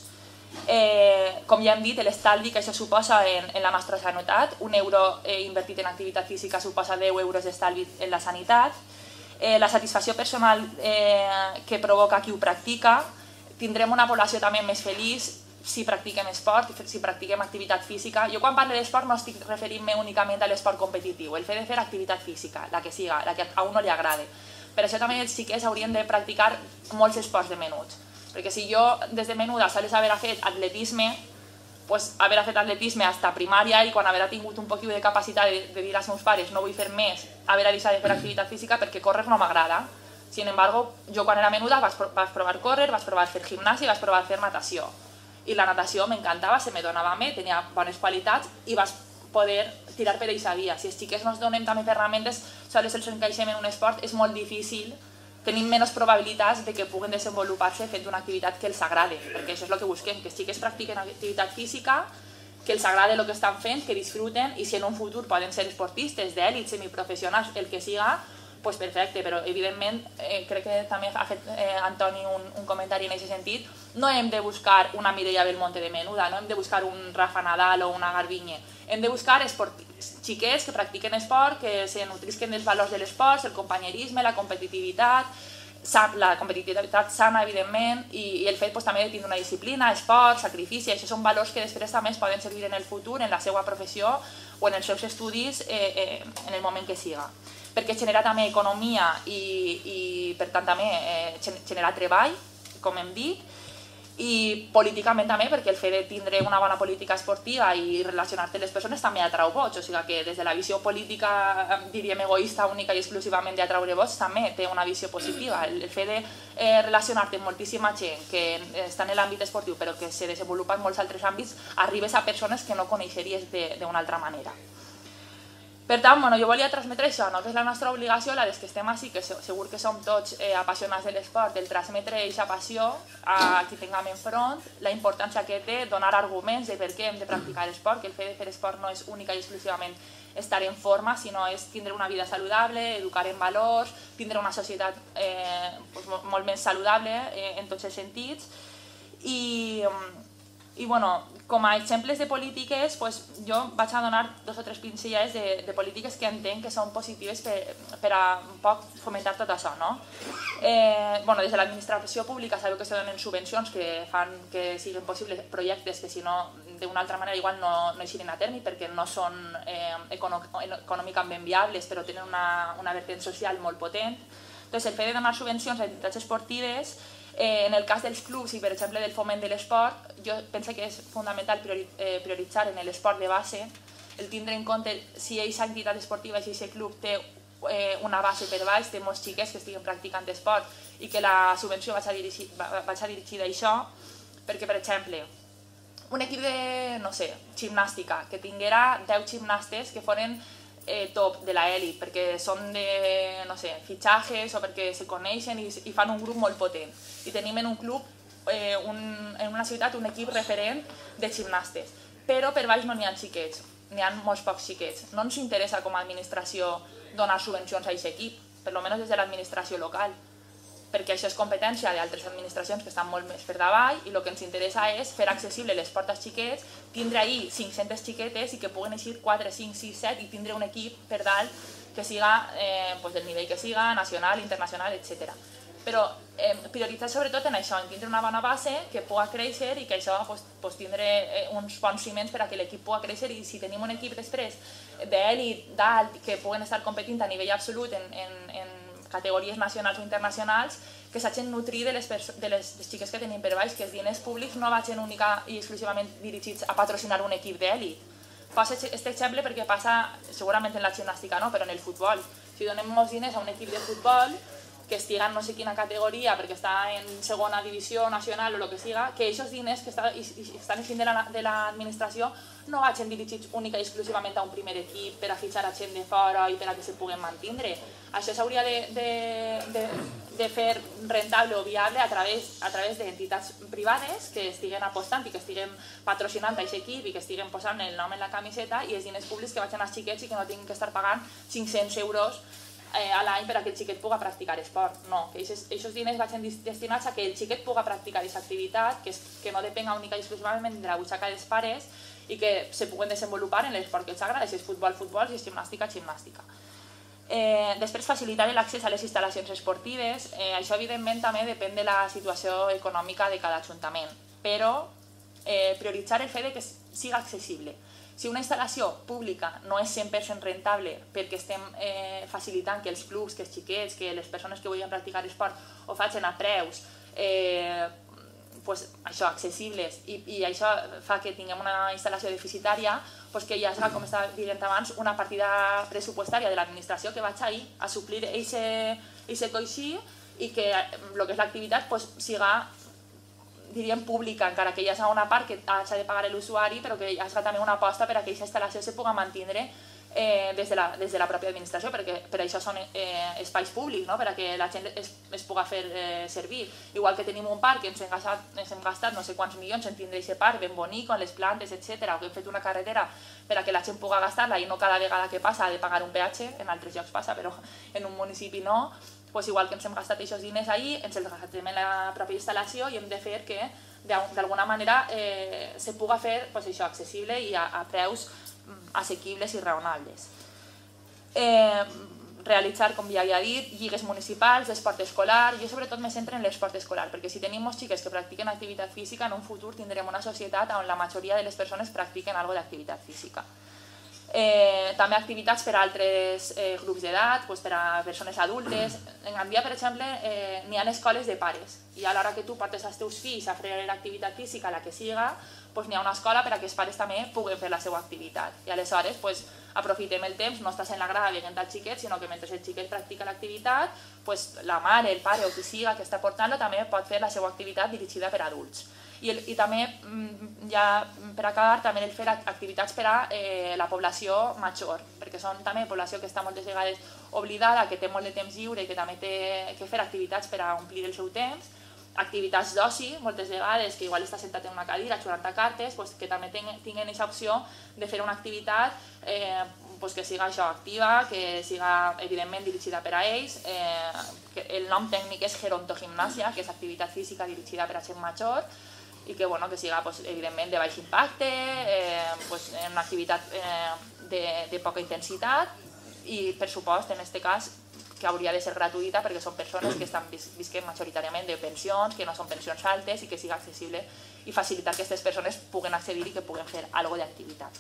Com ja hem dit, l'estalvi que això suposa en la nostra sanitat, un euro invertit en activitat física suposa deu euros d'estalvi en la sanitat, la satisfacció personal que provoca qui ho practica, tindrem una població també més feliç si practiquem esport, si practiquem activitat física. Jo quan parlo d'esport no estic referint-me únicament a l'esport competitiu, el fet de fer activitat física, la que siga, la que a un no li agrade. Per això també els xiquets haurien de practicar molts esports de menuts. Perquè si jo des de menuda sols haver fet atletisme, doncs haver fet atletisme fins a primària i quan haver tingut un poquet de capacitat de dir als meus pares no vull fer més, haver deixat de fer activitat física perquè córrer no m'agrada. Sin embargo, jo quan era menuda vaig provar córrer, vaig provar fer gimnàsia i vaig provar fer natació. I la natació m'encantava, se me donava bé, tenia bones qualitats i vaig poder tirar per aquesta via. Si els xiquets no ens donem també ferramentes, sols els encaixem en un esport, és molt difícil, tenim menys probabilitats de que puguen desenvolupar-se fent una activitat que els agrade, perquè això és el que busquem, que els xiquets practiquen activitat física, que els agrade el que estan fent, que disfruten i si en un futur poden ser esportistes d'èlit, semiprofessionals, el que siga, pues perfecte, però evidentment eh, crec que també ha fet eh, Antoni un, un comentari en aquest sentit. No hem de buscar una Mireia Belmonte de menuda, no hem de buscar un Rafa Nadal o una Garbiñe. Hem de buscar xiquets que practiquen esport, que se nutrisquen dels valors de l'esport, el companyerisme, la competitivitat, la competitivitat sana, evidentment, i, i el fet pues, també de tindre una disciplina, esport, sacrifici. Això són valors que després també es poden servir en el futur, en la seva professió o en els seus estudis eh, eh, en el moment que siga. Perquè genera també economia i, i per tant també eh, genera treball, com hem dit, i políticament també perquè el fet de tindre una bona política esportiva i relacionar-te amb les persones també atrau vots, o sigui que des de la visió política, diríem egoista, única i exclusivament d'atraure vots, també té una visió positiva. El fet de eh, relacionar-te amb moltíssima gent que està en l'àmbit esportiu però que se desenvolupa en molts altres àmbits, arribes a persones que no coneixeries d'una altra manera. Per tant, bueno, jo volia transmetre això, no? Que és la nostra obligació, la des que estem així, que segur que som tots eh, apassionats de l'esport, el transmetre aquesta passió a qui tinguem enfront, la importància que té donar arguments de per què hem de practicar esport, que el fet de fer esport no és única i exclusivament estar en forma, sinó és tindre una vida saludable, educar en valors, tindre una societat eh, pues, molt més saludable eh, en tots els sentits. I, i bueno, com a exemples de polítiques, pues, jo vaig a donar dos o tres pinzellades de, de polítiques que entenc que són positives per, per a un poc fomentar tot això. No? Eh, bueno, des de l'administració pública sabeu que se donen subvencions que fan que siguin possibles projectes que si no d'una altra manera igual no, no eixiren a terme perquè no són eh, econòmicament viables però tenen una, una vertent social molt potent. Entonces, el fet de donar subvencions a entitats esportives, Eh, en el cas dels clubs i, per exemple, del foment de l'esport, jo penso que és fundamental priori, eh, prioritzar en l'esport de base, el tindre en compte si aquesta entitat esportiva, si aquest club té eh, una base per baix, té molts xiquets que estiguen practicant esport i que la subvenció vaig a dirigir, vaig a dirigir d'això, perquè, per exemple, un equip de, no sé, gimnàstica, que tinguera deu gimnastes que foren Eh, top de l'elit, perquè són de, no sé, fitxatges o perquè se coneixen i, i fan un grup molt potent. I tenim en un club, eh, un, en una ciutat, un equip referent de gimnastes. Però per baix no n'hi ha xiquets, n'hi ha molts pocs xiquets. No ens interessa com a administració donar subvencions a aquest equip, per almenys des de l'administració local, perquè això és competència d'altres administracions que estan molt més per davall i el que ens interessa és fer accessible l'esport als xiquets, tindre ahir cinc-centes xiquetes i que puguen eixir quatre, cinc, sis, set i tindre un equip per dalt que siga eh, pues del nivell que siga, nacional, internacional, etcètera. Però eh, prioritzar sobretot en això, en tindre una bona base que pugui créixer i que això pues, pues, tindre eh, uns bons ciments per a que l'equip pugui créixer i si tenim un equip després d'elit, d'alt, que puguen estar competint a nivell absolut en, en, en categories nacionals o internacionals, que s'hagin nutrir de les, de les xiques que tenim per baix, que els diners públics no vagin única i exclusivament dirigits a patrocinar un equip d'èlit. Poso aquest exemple perquè passa segurament en la gimnàstica, no? Però en el futbol. Si donem molts diners a un equip de futbol que estiga en no sé quina categoria perquè està en segona divisió nacional o el que siga, que aquests diners que estan eixint de l'administració no vagin dirigits única i exclusivament a un primer equip per a fitxar a gent de fora i per a que se puguen mantindre. Això s'hauria de, de, de, de fer rentable o viable a través, a través d'entitats privades que estiguen apostant i que estiguen patrocinant aquest equip i que estiguen posant el nom en la camiseta i els diners públics que vagin als xiquets i que no tinguin que estar pagant cinc-cents euros eh, a l'any per a que el xiquet pugui practicar esport. No, que aquests diners vagin destinats a que el xiquet pugui practicar aquesta activitat, que, és, que no depenga única i exclusivament de la butxaca dels pares i que se puguen desenvolupar en l'esport que els agrada, si és futbol, futbol, si és gimnàstica, gimnàstica. Eh, després, facilitar l'accés a les instal·lacions esportives. Eh, això, evidentment, també depèn de la situació econòmica de cada ajuntament, però eh, prioritzar el fet de que siga accessible. Si una instal·lació pública no és cent per cent rentable perquè estem eh, facilitant que els clubs, que els xiquets, que les persones que vulguin practicar esport ho facin a preus eh, pues, això, accessibles i, i això fa que tinguem una instal·lació deficitària, pues que ja serà, com estava dient abans, una partida pressupostària de l'administració que vaig ahir a suplir aquest coixí i que el que és l'activitat pues, siga, diríem, pública, encara que hi ha una part que ha de pagar l'usuari, però que hi ha també una aposta per a que aquesta instal·lació se pugui mantenir eh, des, de la, des de la pròpia administració, perquè per això són eh, espais públics, no? perquè la gent es, es pugui fer eh, servir. Igual que tenim un parc que ens hem gastat, ens hem gastat no sé quants milions en tindre aquest parc ben bonic, amb les plantes, etcètera, o que hem fet una carretera per a que la gent pugui gastar-la i no cada vegada que passa ha de pagar un peatge, en altres llocs passa, però en un municipi no, pues igual que ens hem gastat aquests diners ahir, ens els gastem en la pròpia instal·lació i hem de fer que d'alguna manera eh, se pugui fer pues, això, accessible i a, a preus assequibles i raonables. Eh, realitzar, com ja havia dit, lligues municipals, l'esport escolar. Jo sobretot me centro en l'esport escolar, perquè si tenim molts xiques que practiquen activitat física, en un futur tindrem una societat on la majoria de les persones practiquen alguna d'activitat física. Eh, també activitats per a altres eh, grups d'edat, pues per a persones adultes. En Gandia, per exemple, eh, n'hi ha escoles de pares i a l'hora que tu portes els teus fills a fer activitat física, la que siga, pues n'hi ha una escola per a que els pares també puguen fer la seva activitat. I aleshores pues, aprofitem el temps, no estàs en la grada veient el xiquet, sinó que mentre el xiquet practica l'activitat, pues, la mare, el pare o qui siga que està portant-lo també pot fer la seva activitat dirigida per a adults. I, el, i també, ja per acabar, també el fer activitats per a eh, la població major, perquè són també població que està moltes vegades oblidada, que té molt de temps lliure i que també té que fer activitats per a omplir el seu temps, activitats d'oci, moltes vegades, que igual està sentat en una cadira jugant a cartes, pues, que també tinguin aquesta opció de fer una activitat eh, pues, que siga això, activa, que siga evidentment dirigida per a ells. Eh, que el nom tècnic és gerontogimnàsia, que és activitat física dirigida per a gent major, i que, bueno, que siga pues, evidentment de baix impacte, eh, pues, en una activitat eh, de, de poca intensitat i, per supost, en aquest cas, que hauria de ser gratuïta perquè són persones que estan vis visquent majoritàriament de pensions, que no són pensions altes i que siga accessible i facilitar que aquestes persones puguen accedir i que puguen fer alguna d'activitat.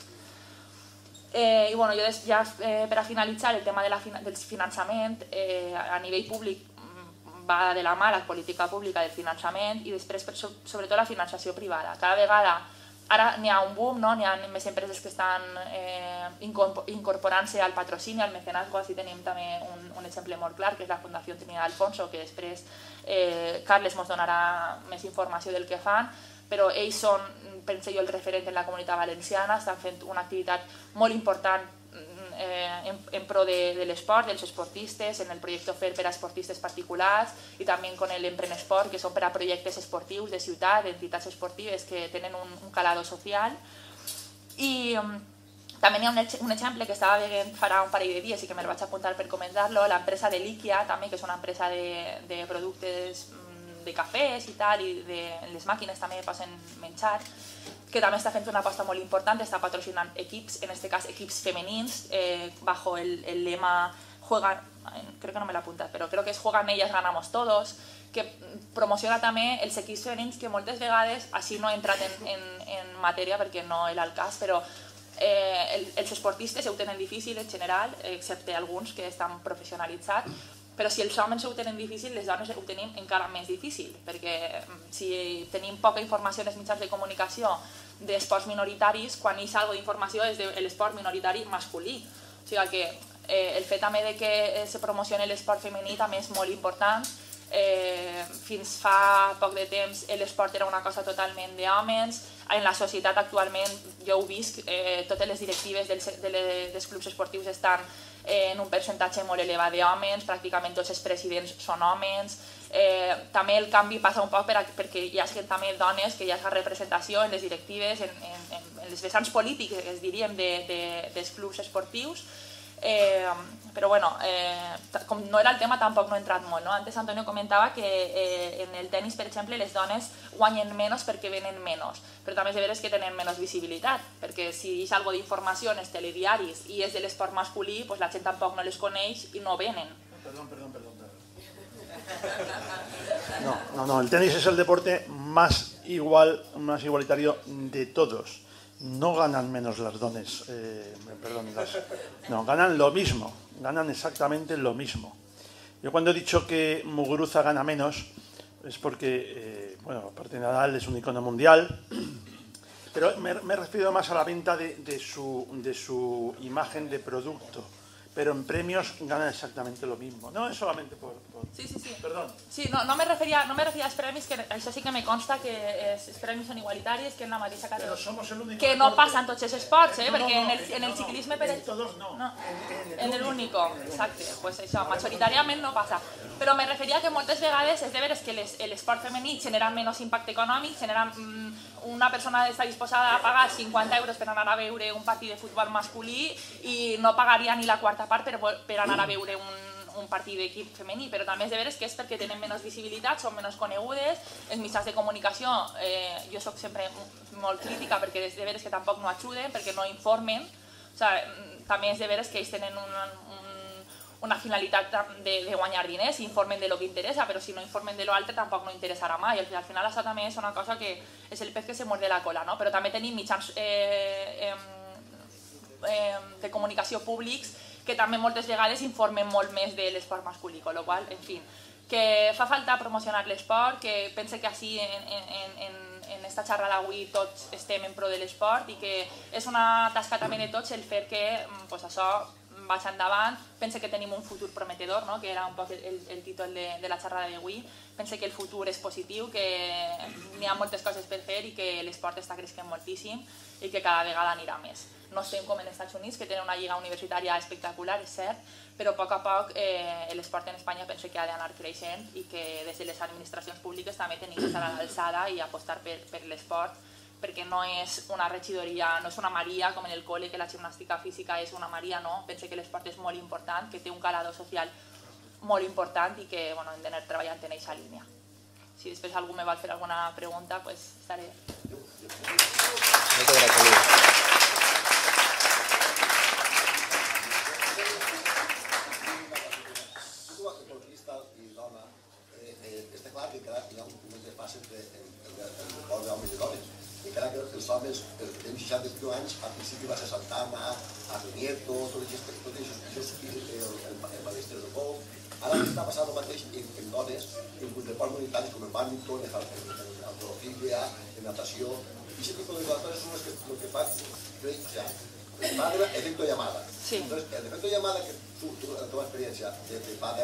Eh, I bueno, jo ja eh, per a finalitzar el tema de la, del finançament, eh, a nivell públic va de la mà la política pública del finançament i després sobretot la finançació privada. Cada vegada, ara n'hi ha un boom, no? N'hi ha més empreses que estan eh, incorporant-se al patrocini, al mecenazgo, així tenim també un, un exemple molt clar, que és la Fundació Trinidad Alfonso, que després eh, Carles ens donarà més informació del que fan, però ells són, penso jo, el referent en la comunitat valenciana, estan fent una activitat molt important Eh, en, en pro de, de l'esport, dels esportistes, en el projecte Fer per a esportistes particulars i també con l'Emprenesport, que són per a projectes esportius de ciutat, d'entitats esportives que tenen un, un calado social. I um, també hi ha un, un exemple que estava veient farà un parell de dies i que me'l vaig apuntar per comentar-lo, l'empresa de Líquia, també, que és una empresa de, de productes de cafès i tal, i de, les màquines també passen menjar, que també està fent una aposta molt important, està patrocinant equips, en aquest cas equips femenins, eh, bajo el, el lema Juegan, crec que no me l'he apuntat, però crec que és Juegan ellas, ganamos todos, que promociona també els equips femenins que moltes vegades, així no he entrat en, en, en matèria perquè no era el cas, però eh, el, els esportistes ho tenen difícil en general, excepte alguns que estan professionalitzats, però si els homes ho tenen difícil, les dones ho tenim encara més difícil, perquè si tenim poca informació en els mitjans de comunicació d'esports minoritaris, quan hi ha alguna d'informació és de l'esport minoritari masculí. O sigui que eh, el fet també de que se promocioni l'esport femení també és molt important. Eh, fins fa poc de temps l'esport era una cosa totalment d'homes, en la societat actualment jo ho visc, eh, totes les directives dels, de les, dels clubs esportius estan eh, en un percentatge molt elevat d'homes, pràcticament tots els presidents són homes. Eh, també el canvi passa un poc per a, perquè hi ha també dones, que hi ha representació en les directives, en, en, en les vessants polítiques, es diríem, de, de, dels clubs esportius. Eh, però bueno, eh, com no era el tema tampoc no he entrat molt, no? Antes Antonio comentava que eh, en el tenis, per exemple, les dones guanyen menys perquè venen menys, però també és de veres que tenen menys visibilitat, perquè si hi ha alguna d'informació en els telediaris i és de l'esport masculí, pues la gent tampoc no les coneix i no venen. Perdón, perdón, perdón. No, no, no, el tenis es el deporte más igual, más igualitario de todos. No ganan menos las dones, eh, perdón, las, no, ganan lo mismo, ganan exactamente lo mismo. Yo cuando he dicho que Muguruza gana menos es porque, eh, bueno, aparte de Nadal es un icono mundial, pero me, me refiero más a la venta de, de, su, de su imagen de producto, pero en premios ganan exactamente lo mismo. No es solamente por... por... Sí, sí, sí. Perdón. Sí, no, no, me referia, no me referia als premis, que això sí que me consta que els premis són igualitaris, que en la mateixa Pero categoria. somos el único... Que no passa en tots els esports, eh? No, no, Perquè en no, el, en el no, ciclisme... no, Per en todos no. no. En, En el único, exacte. Pues això, majoritàriament no passa. Però me referia que moltes vegades és de veres que l'esport femení genera menys impacte econòmic, genera mm, una persona està disposada a pagar cinquanta euros per anar a veure un partit de futbol masculí i no pagaria ni la quarta part per, per anar a veure un, un partit d'equip femení, però també és de veres que és perquè tenen menys visibilitat, són menys conegudes, els mitjans de comunicació, eh, jo sóc sempre molt crítica perquè és de veres que tampoc no ajuden, perquè no informen, o sigui, també és de veres que ells tenen una, un, una finalitat de, de guanyar diners, informen de lo que interessa, però si no informen de lo altre tampoc no interessarà mai. Al final això també és una cosa que és el pez que se muerde la cola, no? Però també tenim mitjans eh, eh, eh, de comunicació públics que també moltes vegades informen molt més de l'esport masculí, amb la qual cosa, en fi, que fa falta promocionar l'esport, que pense que així en, en, en, en esta xerrada avui tots estem en pro de l'esport i que és una tasca també de tots el fer que pues, això vagi endavant. Pense que tenim un futur prometedor, no? Que era un poc el, el títol de, de la xerrada d'avui. Pense que el futur és positiu, que n'hi ha moltes coses per fer i que l'esport està creixent moltíssim i que cada vegada anirà més. No estem com en els Estats Units, que tenen una lliga universitària espectacular, és cert, però a poc a poc eh, l'esport en Espanya penso que ha d'anar creixent i que des de les administracions públiques també tenim que estar a l'alçada i apostar per, per l'esport, perquè no és una regidoria, no és una Maria com en el col·le, que la gimnàstica física és una Maria, no. Penso que l'esport és molt important, que té un calador social molt important i que bueno, hem d'anar treballant en aquesta línia. Si després algú me vol fer alguna pregunta, pues estaré... Moltes gràcies. Està clar que hi ha un desfase entre el futbol d'homes i dones. Encara que els homes, els que tenen seixanta anys, al principi va ser Santana, Arnieto, tots aquests palestres de golf. Ara està passant el mateix en dones, en deports militaris com el bàdminton, en halterofilia, en natació. I aquest tipus de coses són les que, el que fa, crec, o sea, padre efecto llamada. Sí. Entonces, el efecto llamada que tu, tu, la teva experiència de, de padre,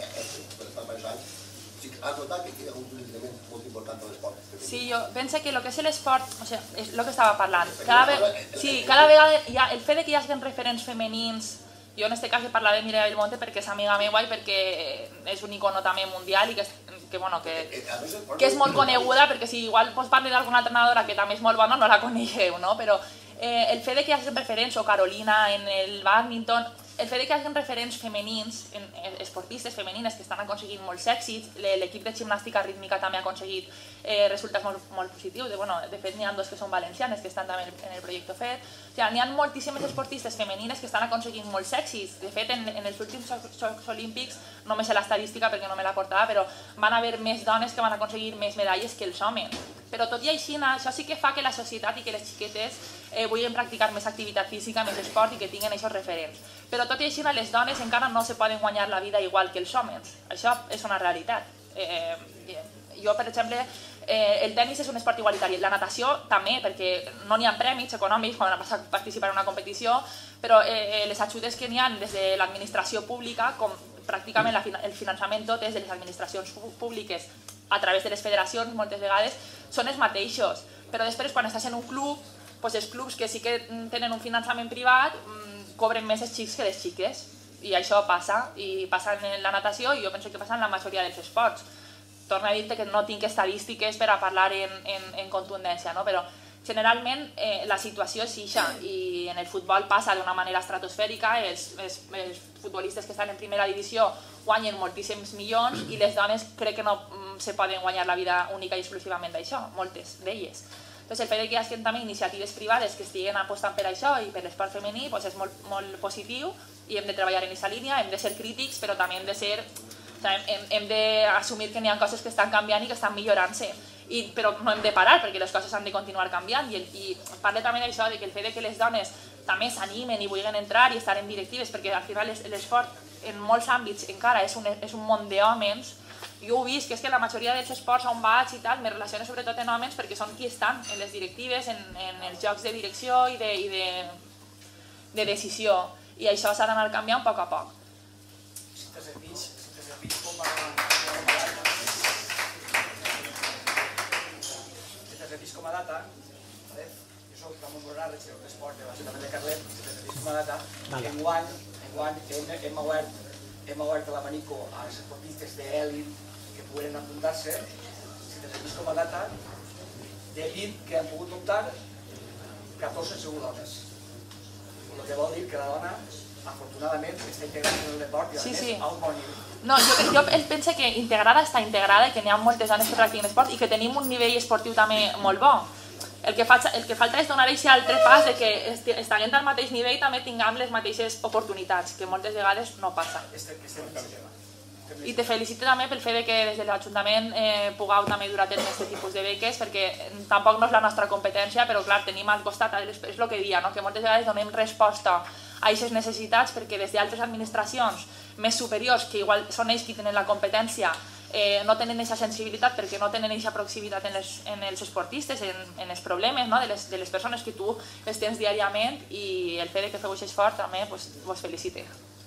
per estar diversos anys, sí, has notat que hi ha un increment molt important de l'esport. Sí, jo penso que el que és l'esport, o sigui, és el que estava parlant, cada, ve... sí, cada vegada hi ha, el fet que hi hagi referents femenins, jo en aquest cas he parlat de Mireia Belmonte perquè és amiga meva i perquè és un icono també mundial i que, que, bueno, que, que és molt coneguda, perquè si igual pues, parli d'alguna altra nedadora que també és molt bona no la coneixeu, no? Però eh, el fet que hi hagi referents, o Carolina en el bàdminton, el fet que hi hagi referents femenins, en, esportistes femenines que estan aconseguint molts èxits, l'equip de gimnàstica rítmica també ha aconseguit eh, resultats molt, molt positius, de, bueno, de fet n'hi ha dos que són valencianes que estan també en el projecte F E D, o sigui, n'hi ha moltíssimes esportistes femenines que estan aconseguint molts èxits, de fet en, en els últims Jocs Olímpics, no me sé l'estadística perquè no me la portava, però van haver més dones que van aconseguir més medalles que els homes. Però tot i així, això sí que fa que la societat i que les xiquetes eh, vulguin practicar més activitat física, més esport i que tinguin aquests referents. Però tot i així, les dones encara no se poden guanyar la vida igual que els homes. Això és una realitat. Eh, jo, per exemple, eh, el tennis és un esport igualitari. La natació també, perquè no n'hi ha premis econòmics quan vas a participar en una competició, però eh, les ajudes que n'hi ha des de l'administració pública, com pràcticament la, el finançament tot és de les administracions públiques a través de les federacions, moltes vegades, són els mateixos. Però després, quan estàs en un club, doncs els clubs que sí que tenen un finançament privat cobren més els xics que les xiques. I això passa, i passa en la natació i jo penso que passa en la majoria dels esports. Torno a dir-te que no tinc estadístiques per a parlar en, en, en contundència, no? Però generalment eh, la situació és ixa i en el futbol passa d'una manera estratosfèrica, els, els, els futbolistes que estan en primera divisió guanyen moltíssims milions i les dones crec que no mm, se poden guanyar la vida única i exclusivament d'això, moltes d'elles. Doncs el fet que hi hagi també iniciatives privades que estiguen apostant per això i per l'esport femení doncs és molt, molt positiu i hem de treballar en aquesta línia, hem de ser crítics però també hem de ser, o sigui, hem, hem d'assumir que n'hi ha coses que estan canviant i que estan millorant-se. I, però no hem de parar perquè les coses han de continuar canviant i, i parle també d'això, de que el fet que les dones també s'animen i vulguin entrar i estar en directives, perquè al final l'esport en molts àmbits encara és un, és un món d'hòmens. Jo ho he vist, que és que la majoria dels esports on vaig i tal, me relaciono sobretot en homes perquè són qui estan en les directives, en, en els jocs de direcció i de, i de, de decisió. i això s'ha d'anar canviant a poc a poc. Si te serveix, si te serveix com a... Si te serveix com a data, jo soc Ramon Borrà, regidor d'Esport de l'Ajuntament de Carlet, si te serveix com a data, enguany, enguany hem, hem obert hem obert l'abanico als esportistes d'èlit que puguen apuntar-se, si te serveix com a data, de vint que han pogut optar, catorze segur dones. El que vol dir que la dona, afortunadament, està integrada en el deport i a més a un bon nivell. No, jo, jo penso que integrada està integrada, que n'hi ha moltes dones que practiquen esport i que tenim un nivell esportiu també molt bo. El que, fa, el que falta és donar aquest altre pas de que estiguent al mateix nivell també tinguem les mateixes oportunitats, que moltes vegades no passa. I te felicito també pel fet que des de l'Ajuntament eh, pugueu també dur a terme aquest tipus de beques, perquè tampoc no és la nostra competència, però clar, tenim al costat, és el que dia, no? Que moltes vegades donem resposta a aquestes necessitats perquè des d'altres administracions més superiors, que igual són ells qui tenen la competència, eh, no tenen aquesta sensibilitat perquè no tenen aquesta proximitat en, les, en els esportistes, en, en els problemes, no? de, les, de les persones que tu les tens diàriament, i el fet que feu aquest esforç també pues, vos felicite.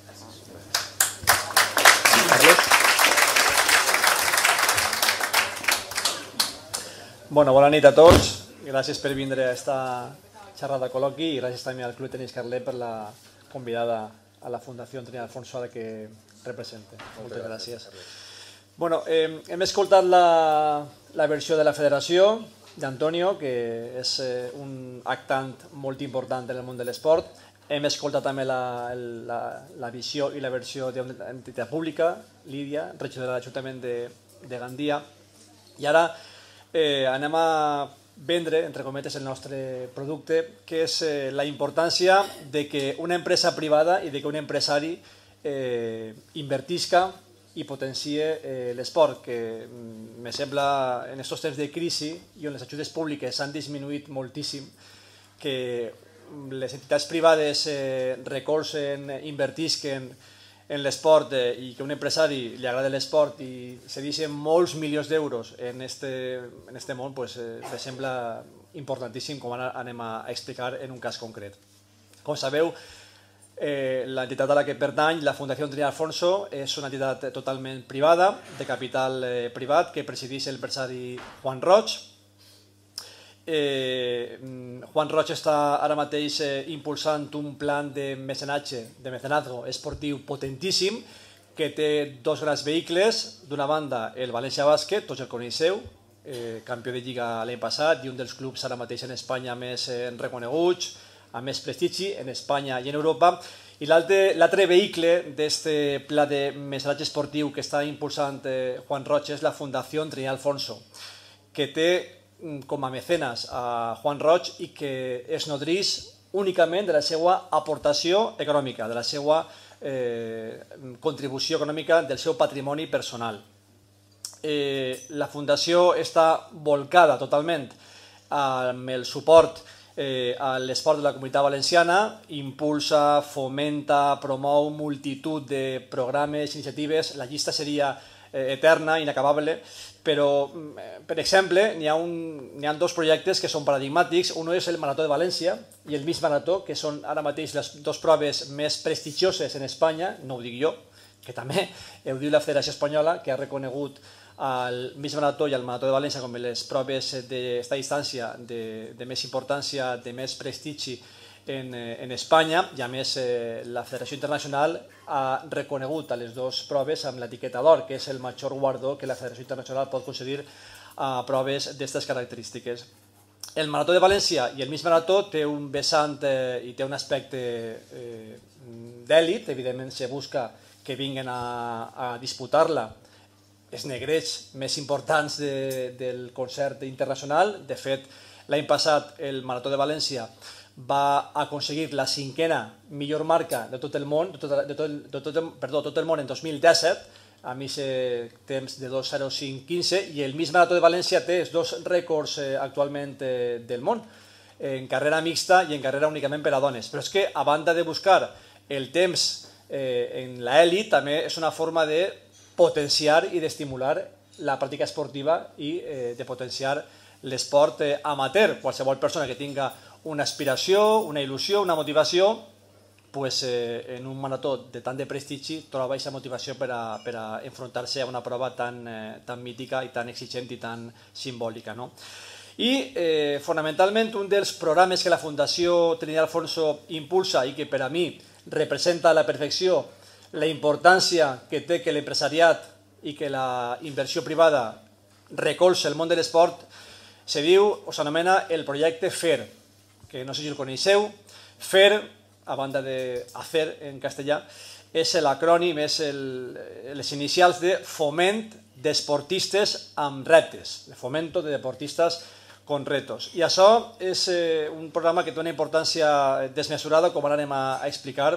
Bueno, bona nit a tots. Gràcies per vindre a aquesta xerrada col·loqui i gràcies també al Club Tenis Carlet per la convidada a la Fundació Trini Alfonso a la que represente. Moltes gràcies. Bueno, eh, hem escoltat la, la versió de la federació d'Antonio, que és eh, un actant molt important en el món de l'esport. Hem escoltat també la, la, la visió i la versió d'una entitat pública, Lídia, regidora de l'Ajuntament de, de Gandia. I ara eh, anem a vendre, entre cometes, el nostre producte, que és eh, la importància de que una empresa privada i de que un empresari eh, invertisca i potencie eh, l'esport, que me sembla en aquests temps de crisi i on les ajudes públiques han disminuït moltíssim, que les entitats privades eh, recolzen, invertisquen en l'esport eh, i que un empresari li agrada l'esport i se deixen molts milions d'euros en este, en este món, pues, eh, me sembla importantíssim, com ara anem a explicar en un cas concret. Com sabeu, Eh, l'entitat a la que pertany, la Fundació Trini Alfonso, és una entitat totalment privada, de capital eh, privat, que presideix el empresari Juan Roig. Eh, Juan Roig està ara mateix eh, impulsant un plan de mecenatge, de mecenazgo esportiu potentíssim, que té dos grans vehicles. D'una banda, el València Bàsquet, tots el coneixeu, eh, campió de Lliga l'any passat i un dels clubs ara mateix en Espanya més eh, reconeguts, amb més prestigi en Espanya i en Europa, i l'altre vehicle d'aquest pla de mecenatge esportiu que està impulsant eh, Juan Roig és la Fundació Trini Alfonso, que té com a mecenes a Juan Roig i que es nodreix únicament de la seva aportació econòmica, de la seva eh, contribució econòmica, del seu patrimoni personal. Eh, la Fundació està volcada totalment amb el suport Eh, a l'esport de la Comunitat Valenciana, impulsa, fomenta, promou multitud de programes, iniciatives. La llista seria eh, eterna, inacabable, però, eh, per exemple, n'hi ha, un, n'hi ha dos projectes que són paradigmàtics. Un és el Marató de València i el Miss Marató, que són ara mateix les dues proves més prestigioses en Espanya, no ho dic jo, que també ho diu la Federació Espanyola, que ha reconegut al Miss Marató i al Marató de València com les proves d'esta distància de, de més importància, de més prestigi en, en Espanya, i a més eh, la Federació Internacional ha reconegut a les dues proves amb l'etiqueta d'or, que és el major guardó que la Federació Internacional pot concedir a proves d'aquestes característiques. El Marató de València i el Miss Marató té un vessant eh, i té un aspecte eh, d'èlit. Evidentment se busca que vinguin a, a disputar-la els negrets més importants de, del concert internacional. De fet, l'any passat el Marató de València va aconseguir la cinquena millor marca de tot el món, de tot, de tot, de tot, perdó, tot el món en dos mil disset, amb aquest temps de dos zero cinc quinze, i el Miss Marató de València té els dos rècords eh, actualment eh, del món, en carrera mixta i en carrera únicament per a dones. Però és que, a banda de buscar el temps eh, en l'elit, també és una forma de potenciar i d'estimular la pràctica esportiva i eh, de potenciar l'esport eh, amateur. Qualsevol persona que tinga una aspiració, una il·lusió, una motivació, pues, eh, en un marató de tant de prestigi troba aquesta motivació per a, per a enfrontar-se a una prova tan, eh, tan mítica i tan exigent i tan simbòlica, no? I eh, fonamentalment un dels programes que la Fundació Trinidad Alfonso impulsa i que per a mi representa a la perfecció la importància que té que l'empresariat i que la inversió privada recolza el món de l'esport se diu o s'anomena el projecte FAIR, que no sé si el coneixeu. FAIR, a banda de hacer en castellà, és l'acrònim, és el, les inicials de Foment d'Esportistes amb Reptes, de Fomento de Deportistas con Retos. I això és eh, un programa que té una importància desmesurada, com ara anem a, a explicar,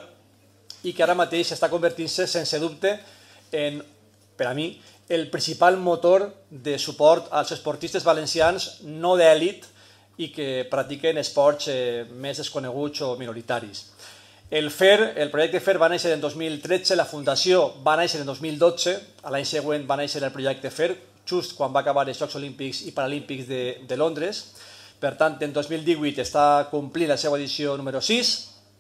i que ara mateix està convertint-se, sense dubte, en, per a mi, el principal motor de suport als esportistes valencians no d'èlit i que practiquen esports eh, més desconeguts o minoritaris. El FAIR, el projecte FAIR va néixer en dos mil tretze, la fundació va néixer en dos mil dotze, a l'any següent va néixer el projecte FAIR, just quan va acabar els Jocs Olímpics i Paralímpics de, de Londres. Per tant, en dos mil divuit està complint la seva edició número sis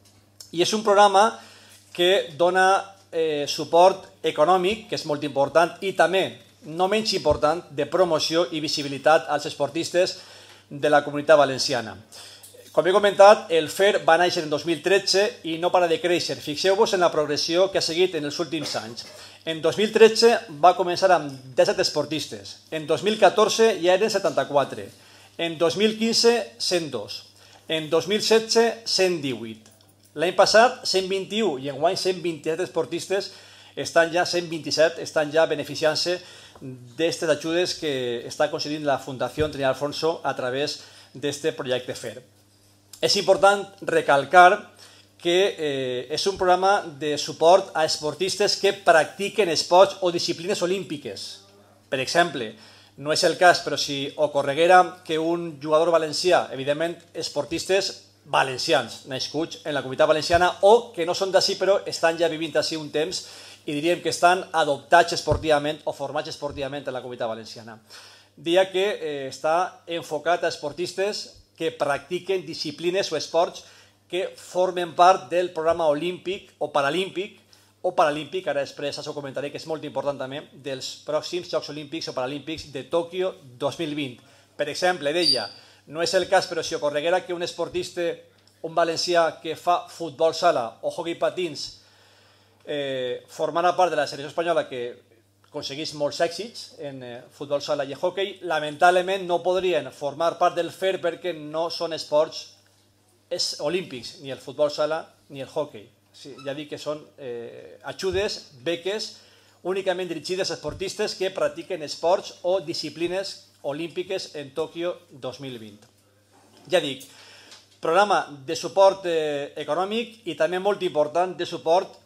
i és un programa que dona eh, suport econòmic, que és molt important, i també, no menys important, de promoció i visibilitat als esportistes de la comunitat valenciana. Com he comentat, el FAIR va néixer en dos mil tretze i no para de créixer. Fixeu-vos en la progressió que ha seguit en els últims anys. En dos mil tretze va començar amb disset esportistes, en dos mil catorze ja eren setanta-quatre, en dos mil quinze cent dos, en dos mil setze cent divuit, l'any passat cent vint-i-u i enguany cent vint-i-set esportistes estan ja, cent vint-i-set, estan ja beneficiant-se d'aquestes ajudes que està concedint la Fundació Trinidad Alfonso a través d'aquest projecte FAIR. És important recalcar que eh, és un programa de suport a esportistes que practiquen esports o disciplines olímpiques. Per exemple, no és el cas, però si ocorreguera que un jugador valencià, evidentment esportistes valencians, nascuts en la comunitat valenciana o que no són d'ací però estan ja vivint així un temps i diríem que estan adoptats esportivament o formats esportivament en la comunitat valenciana. Dia que eh, està enfocat a esportistes que practiquen disciplines o esports que formen part del programa olímpic o paralímpic, o paralímpic, ara després això ho comentaré, que és molt important també, dels pròxims Jocs Olímpics o Paralímpics de Tòquio dos mil vint. Per exemple, deia, no és el cas, però si ocorreguera que un esportista, un valencià que fa futbol sala o hoquei patins, eh, formara part de la selecció espanyola que aconseguís molts èxits en eh, futbol sala i hoquei, lamentablement no podrien formar part del FAIR perquè no són esports és olímpics, ni el futbol sala ni el hoquei. Sí, ja dic que són eh, ajudes, beques, únicament dirigides a esportistes que practiquen esports o disciplines olímpiques en Tòquio dos mil vint. Ja dic, programa de suport eh, econòmic i també molt important de suport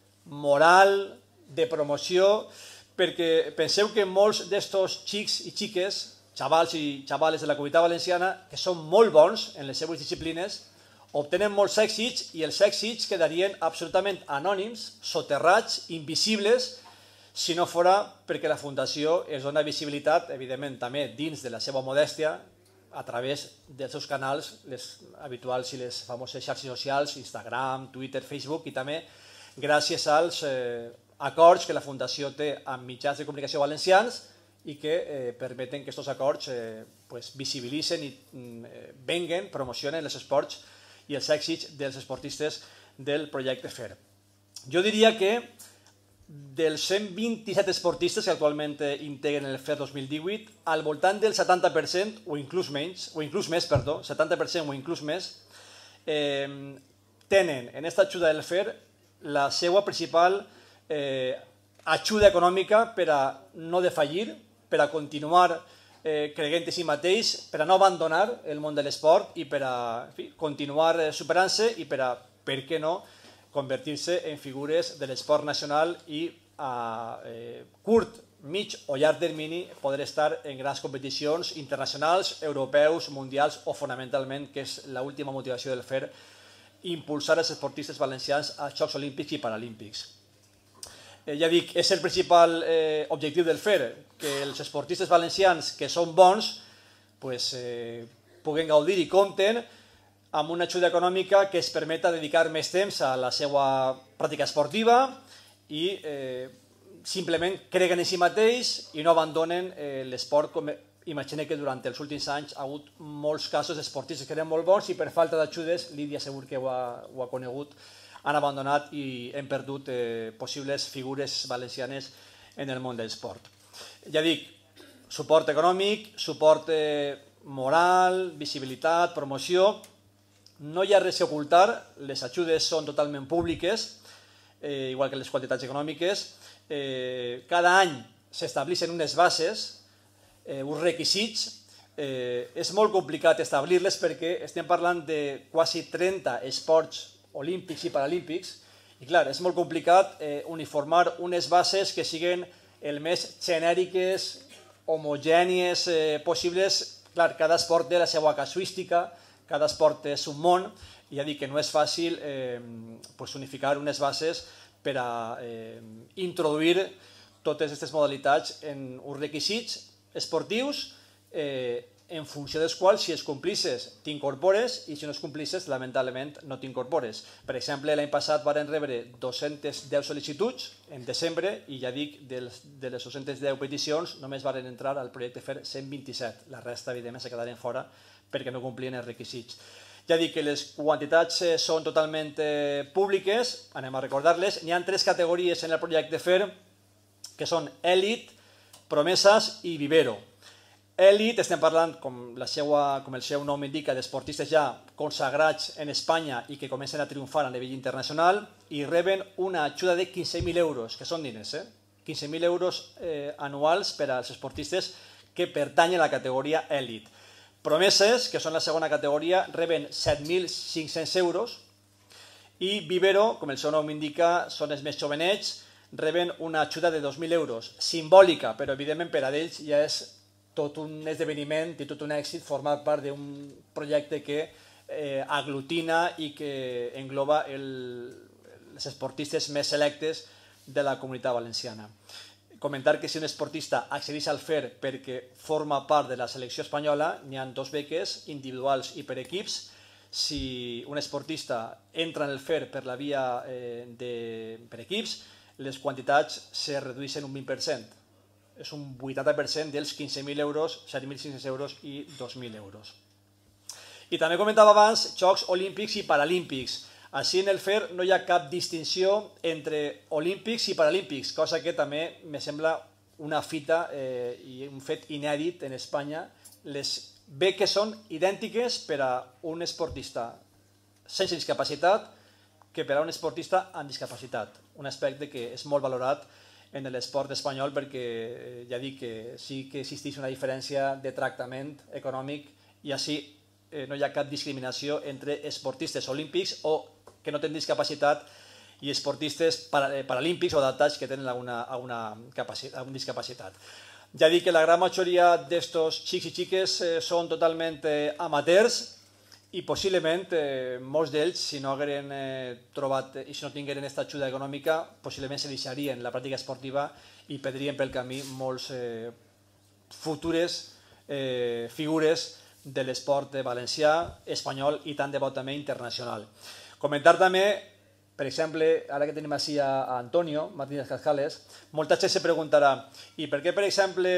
moral, de promoció, perquè penseu que molts d'estos xics i xiques, xavals i xavales de la comunitat valenciana, que són molt bons en les seves disciplines, obtenen molts èxits i els èxits quedarien absolutament anònims, soterrats, invisibles, si no fora perquè la Fundació es dona visibilitat, evidentment també dins de la seva modèstia, a través dels seus canals, les habituals i les famoses xarxes socials, Instagram, Twitter, Facebook, i també gràcies als eh, acords que la Fundació té amb mitjans de comunicació valencians i que eh, permeten que aquests acords eh, pues, visibilitzen i eh, venguen, promocionen els esports i els èxits dels esportistes del projecte FAIR. Jo diria que dels cent vint-i-set esportistes que actualment integren el FAIR dos mil divuit, al voltant del setanta per cent, o inclús menys, o inclús més, perdó, setanta per cent o inclús més, eh, tenen en aquesta ajuda del FAIR la seva principal eh, ajuda econòmica per a no defallir, per a continuar eh, creient en si mateix, per a no abandonar el món de l'esport i per a en fi, continuar superant-se i per a, per què no, convertir-se en figures de l'esport nacional i a eh, curt, mig o llarg termini poder estar en grans competicions internacionals, europeus, mundials o fonamentalment, que és l'última motivació del FAIR, impulsar els esportistes valencians als Jocs Olímpics i Paralímpics. Eh, ja dic, és el principal eh, objectiu del FAIR, que els esportistes valencians que són bons pues, eh, puguen gaudir i compten amb una ajuda econòmica que es permeta dedicar més temps a la seva pràctica esportiva i eh, simplement creguen en si mateix i no abandonen eh, l'esport. Com imagina que durant els últims anys ha hagut molts casos d'esportistes que eren molt bons i per falta d'ajudes, Lídia segur que ho ha, ho ha conegut, han abandonat i hem perdut eh, possibles figures valencianes en el món del esport. Ja dic, suport econòmic, suport eh, moral, visibilitat, promoció. No hi ha res a ocultar, les ajudes són totalment públiques, eh, igual que les quantitats econòmiques. Eh, cada any s'estableixen unes bases, eh, uns requisits. Eh, és molt complicat establir-les perquè estem parlant de quasi trenta esports olímpics i paralímpics i clar, és molt complicat eh, uniformar unes bases que siguin el més genèriques, homogènies eh, possibles. Clar, cada esport té la seva casuística, cada esport és un món, i ja dic que no és fàcil eh, pues unificar unes bases per a eh, introduir totes aquestes modalitats en uns requisits esportius eh, en funció dels quals, si es complisses, t'incorpores i si no es complisses, lamentablement, no t'incorpores. Per exemple, l'any passat varen rebre dos-centes deu sol·licituds en desembre i ja dic, de les dos-centes deu peticions només varen entrar al projecte F E R cent vint-i-set. La resta, evidentment, se quedaren fora perquè no complien els requisits. Ja dic que les quantitats són totalment públiques, anem a recordar-les. N'hi ha tres categories en el projecte F E R que són Elit, Promeses i Vivero. Elit, estem parlant, com, la seva, com el seu nom indica, d'esportistes ja consagrats en Espanya i que comencen a triomfar a nivell internacional i reben una ajuda de quinze mil euros, que són diners, eh? quinze mil euros eh, anuals per als esportistes que pertanyen a la categoria Elit. Promeses, que són la segona categoria, reben set mil cinc-cents euros i Vivero, com el seu nom indica, són els més jovenets, reben una ajuda de dos mil euros, simbòlica, però evidentment per a ells ja és tot un esdeveniment i tot un èxit formar part d'un projecte que eh, aglutina i que engloba el, els esportistes més selectes de la Comunitat Valenciana. Comentar que si un esportista accedeix al F E R perquè forma part de la selecció espanyola, n'hi ha dues beques individuals i per equips. Si un esportista entra en el F E R per la via eh, de, per equips, les quantitats se redueixen un vint per cent. És un vuitanta per cent dels quinze mil euros, set mil cinc-cents euros i dos mil euros. I també comentava abans Jocs Olímpics i Paralímpics. Així en el F E R no hi ha cap distinció entre olímpics i paralímpics, cosa que també me sembla una fita eh, i un fet inèdit en Espanya. Les beques són idèntiques per a un esportista sense discapacitat que per a un esportista amb discapacitat. Un aspecte que és molt valorat en l'esport espanyol perquè ja dic que sí que existeix una diferència de tractament econòmic i així eh, no hi ha cap discriminació entre esportistes olímpics o que no tenen discapacitat i esportistes paralímpics o adaptats que tenen alguna, alguna, alguna discapacitat. Ja dic que la gran majoria d'estos xics i xiques eh, són totalment eh, amateurs i possiblement eh, molts d'ells, si no hagueren eh, trobat i si no tingueren aquesta ajuda econòmica, possiblement se deixarien la pràctica esportiva i perdrien pel camí molts eh, futures eh, figures de l'esport valencià, espanyol i tant de bo també internacional. Comentar també, per exemple, ara que tenim així a, a Antonio Martínez Cascales, molta gent se preguntarà i per què, per exemple,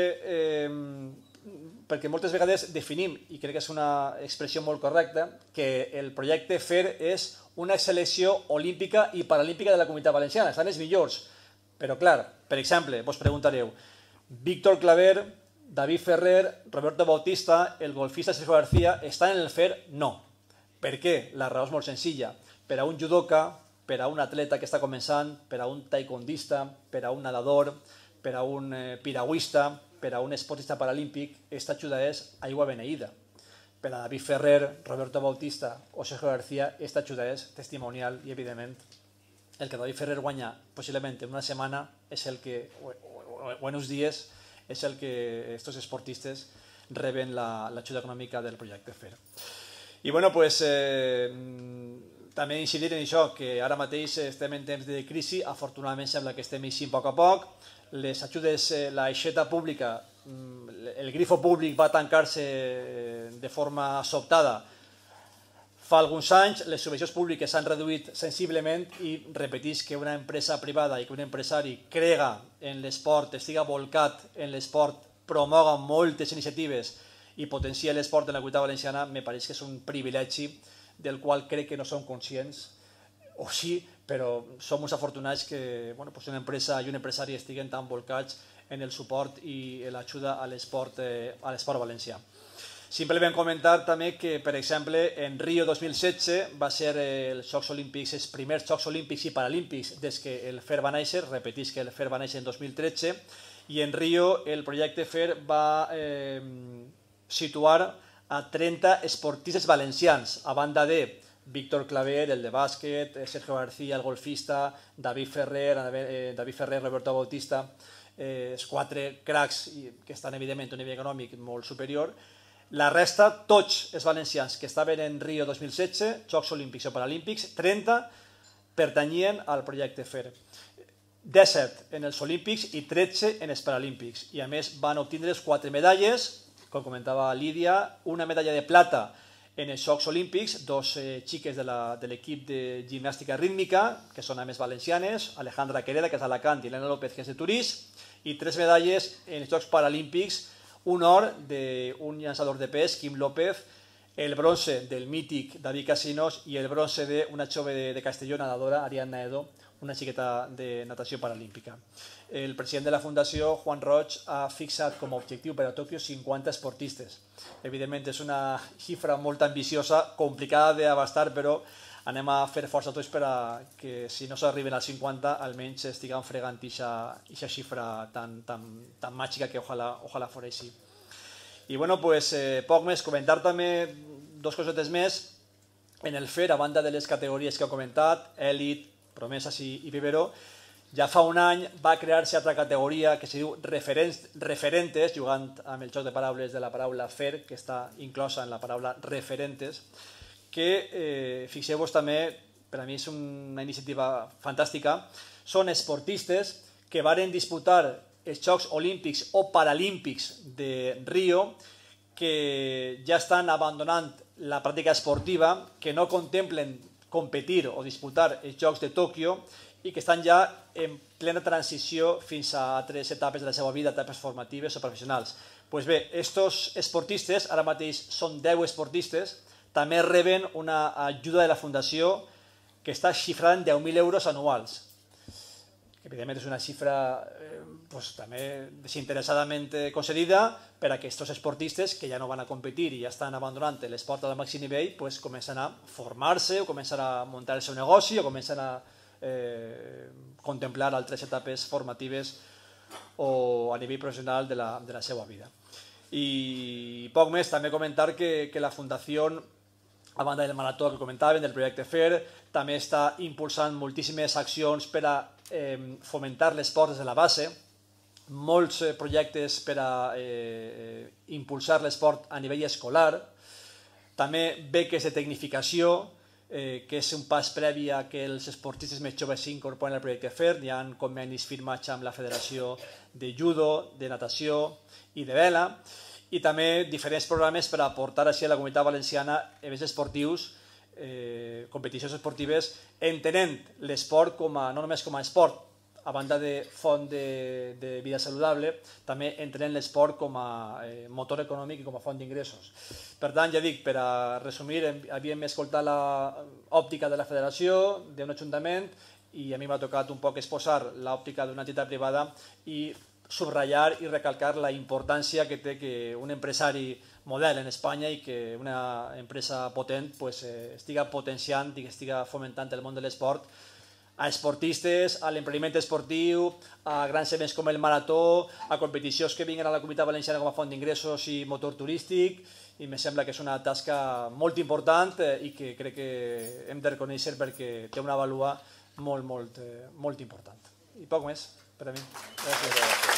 eh, perquè moltes vegades definim, i crec que és una expressió molt correcta, que el projecte F E R és una selecció olímpica i paralímpica de la Comunitat Valenciana, estan els millors. Però clar, per exemple, vos preguntareu, Víctor Claver, David Ferrer, Roberto Bautista, el golfista Sergio García, estan en el F E R? No. Per què? La raó és molt senzilla. Per a un judoka, per a un atleta que està començant, per a un taekwondista, per a un nedador, per a un eh, piragüista, per a un esportista paralímpic, aquesta ajuda és aigua beneïda. Per a David Ferrer, Roberto Bautista o Sergio García, aquesta ajuda és testimonial i, evidentment, el que David Ferrer guanya possiblement en una setmana és el que, o, o, o en uns dies, és el que aquests esportistes reben l'ajuda econòmica del projecte F E R. I, bueno, pues, eh, també incidir en això, que ara mateix estem en temps de crisi, afortunadament sembla que estem eixint a poc a poc, les ajudes, l'aixeta pública, el grifo públic va tancar-se de forma sobtada Fa alguns anys les subvencions públiques s'han reduït sensiblement i repetís que una empresa privada i que un empresari crega en l'esport, estiga volcat en l'esport, promoga moltes iniciatives i potencia l'esport en la Comunitat Valenciana, me pareix que és un privilegi del qual crec que no som conscients, o sí, però som uns afortunats que bueno, pues una empresa i un empresari estiguen tan volcats en el suport i l'ajuda a l'esport eh, a l'esport valencià. Simplement comentar també que, per exemple, en Rio dos mil setze va ser els Jocs Olímpics, els primers Jocs Olímpics i Paralímpics des que el F E R va néixer, repetís que el F E R va néixer en dos mil tretze, i en Rio el projecte F E R va eh, situar a trenta esportistes valencians, a banda de Víctor Claver, el de bàsquet, Sergio García, el golfista, David Ferrer, eh, David Ferrer, Roberto Bautista, eh, els quatre cracs que estan evidentment a un nivell econòmic molt superior. La resta, tots els valencians que estaven en Rio dos mil setze, Jocs Olímpics o Paralímpics, trenta pertanyien al projecte F E R. disset en els Olímpics i tretze en els Paralímpics. I a més van obtindre quatre medalles, com comentava Lídia, una medalla de plata en els Jocs Olímpics, dos eh, xiques de l'equip de, de gimnàstica rítmica, que són a més valencianes, Alejandra Quereda, que és d'Alacant, i Elena López, que és de Turís, i tres medalles en els Jocs Paralímpics, un or d'un llançador de pes, Quim López, el bronze del mític David Casinos i el bronze d'una jove de, de Castelló, nadadora, Ariadna Edo, una xiqueta de natació paralímpica. El president de la Fundació, Juan Roig, ha fixat com a objectiu per a Tòquio cinquanta esportistes. Evidentment és una xifra molt ambiciosa, complicada d'abastar, però anem a fer força tots per a que si no s'arriben als cinquanta almenys estiguem fregant aquesta xifra tan, tan, tan màgica que ojalà, ojalà fos així. I bueno, pues, eh, poc més, comentar també dos cosetes més. En el F E R, a banda de les categories que he comentat, Elit, Promesas i, i Vivero, ja fa un any va crear-se altra categoria que se diu referents, referentes, jugant amb el joc de paraules de la paraula F E R, que està inclosa en la paraula referentes, que, eh, fixeu-vos també, per a mi és una iniciativa fantàstica, són esportistes que varen disputar els Jocs Olímpics o Paralímpics de Rio, que ja estan abandonant la pràctica esportiva, que no contemplen competir o disputar els Jocs de Tòquio i que estan ja en plena transició fins a altres etapes de la seva vida, etapes formatives o professionals. Pues bé, estos esportistes, ara mateix són deu esportistes, també reben una ajuda de la Fundació que està xifrada en deu mil euros anuals. Evidentment és una xifra eh, pues, també desinteressadament concedida per a que aquests esportistes que ja no van a competir i ja estan abandonant l'esport al màxim nivell pues, comencen a formar-se o comencen a muntar el seu negoci o comencen a eh, contemplar altres etapes formatives o a nivell professional de la, de la seva vida. I poc més, també comentar que, que la Fundació, a banda del marató que comentaven, del projecte F E R, també està impulsant moltíssimes accions per a eh, fomentar l'esport des de la base, molts eh, projectes per a eh, impulsar l'esport a nivell escolar, també beques de tecnificació, eh, que és un pas previ a que els esportistes més joves s'incorporen al projecte F E R. Hi ha convenis firmats amb la Federació de Judo, de Natació i de Vela, i també diferents programes per aportar així a la Comunitat Valenciana events esportius, eh, competicions esportives, entenent l'esport com a, no només com a esport, a banda de font de, de vida saludable, també entenent l'esport com a eh, motor econòmic i com a font d'ingressos. Per tant, ja dic, per a resumir, havíem escoltat l'òptica de la Federació, d'un ajuntament, i a mi m'ha tocat un poc exposar l'òptica d'una entitat privada i subratllar i recalcar la importància que té que un empresari model en Espanya i que una empresa potent pues, eh, estiga potenciant i que estiga fomentant el món de l'esport a esportistes, a l'emprendiment esportiu, a grans events com el marató, a competicions que vinguin a la Comunitat Valenciana com a font d'ingressos i motor turístic, i me sembla que és una tasca molt important i que crec que hem de reconèixer perquè té una vàlua molt, molt, molt important. I poc més per a mi. Gràcies.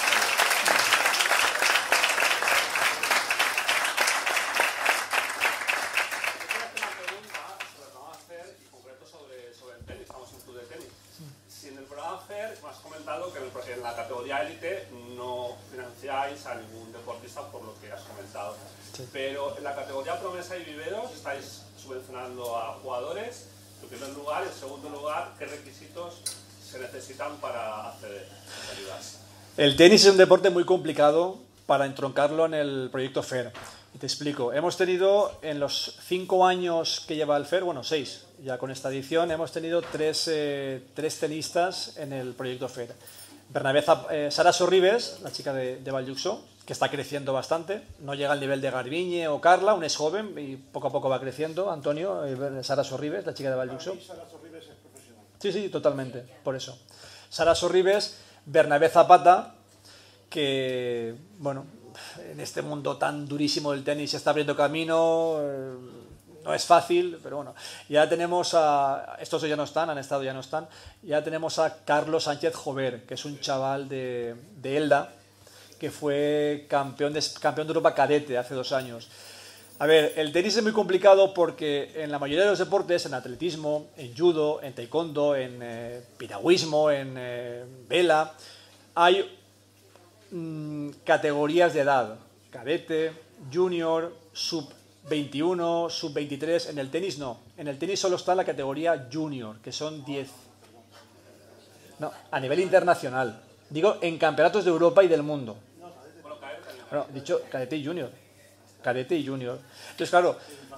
Que en la categoría élite no financiáis a ningún deportista por lo que has comentado, sí. Pero en la categoría promesa y viveros estáis subvencionando a jugadores? En primer lugar, en segundo lugar, ¿qué requisitos se necesitan para acceder a las ayudas? El tenis es un deporte muy complicado para entroncarlo en el proyecto FAIR. Y te explico. Hemos tenido en los cinco años que lleva el FAIR, bueno, seis, ya con esta edición, hemos tenido tres, eh, tres tenistas en el proyecto FAIR. Bernabé eh, Sara Sorribes, la chica de, de Valjuxo, que está creciendo bastante, no llega al nivel de Garbiñe o Carla, aún es joven y poco a poco va creciendo. Antonio, eh, Sara Sorribes, la chica de Valjuxo. Sara Sorribes es profesional. Sí, sí, totalmente, por eso. Sara Sorribes, Bernabé Zapata, que, bueno, en este mundo tan durísimo del tenis se está abriendo camino, eh, no es fácil, pero bueno. Ya tenemos a, estos ya no están, han estado, ya no están, ya tenemos a Carlos Sánchez Jover, que es un chaval de, de Elda, que fue campeón de, campeón de Europa cadete hace dos años. A ver, el tenis es muy complicado porque en la mayoría de los deportes, en atletismo, en judo, en taekwondo, en eh, piragüismo, en eh, vela, hay mmm, categorías de edad, cadete, junior, sub veintiuno, sub veintitrés. En el tenis no, en el tenis solo está la categoría junior, que son diez. No, a nivel internacional. Digo, en campeonatos de Europa y del mundo. Bueno, dicho cadete y junior. Cadete y junior. Entonces, claro,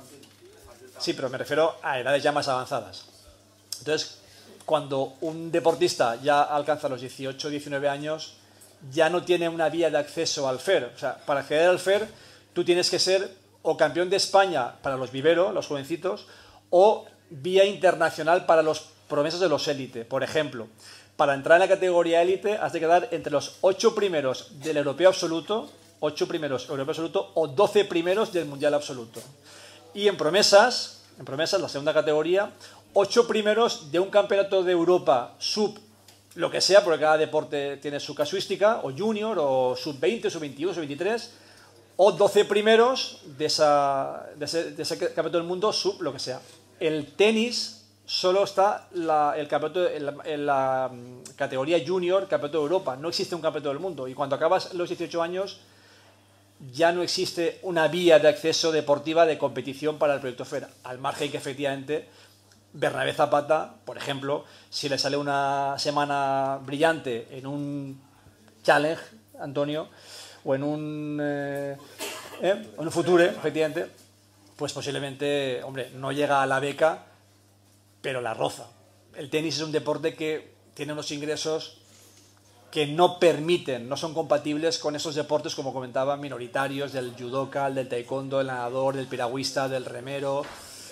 sí, pero me refiero a edades ya más avanzadas. Entonces, cuando un deportista ya alcanza los dieciocho, diecinueve años, ya no tiene una vía de acceso al FAIR. O sea, para acceder al FAIR, tú tienes que ser o campeón de España para los viveros, los jovencitos, o vía internacional para los promesas de los élite. Por ejemplo, para entrar en la categoría élite has de quedar entre los ocho primeros del europeo absoluto, ocho primeros europeo absoluto o doce primeros del mundial absoluto. Y en promesas, en promesas, la segunda categoría, ocho primeros de un campeonato de Europa sub lo que sea, porque cada deporte tiene su casuística, o junior, o sub veinte, sub veintiuno, sub veintitrés, o doce primeros de, esa, de, ese, de ese campeonato del mundo sub lo que sea. El tenis solo está la, el campeonato, en, la, en la categoría junior, campeonato de Europa. No existe un campeonato del mundo. Y cuando acabas los dieciocho años, ya no existe una vía de acceso deportiva de competición para el proyecto FAIR. Al margen que efectivamente Bernabé Zapata, por ejemplo, si le sale una semana brillante en un challenge, Antonio, o en un, eh, eh, en un future, efectivamente, pues posiblemente, hombre, no llega a la beca, pero la roza. El tenis es un deporte que tiene unos ingresos que no permiten, no son compatibles con esos deportes, como comentaba, minoritarios, del judoka, del taekwondo, del nadador, del piragüista, del remero,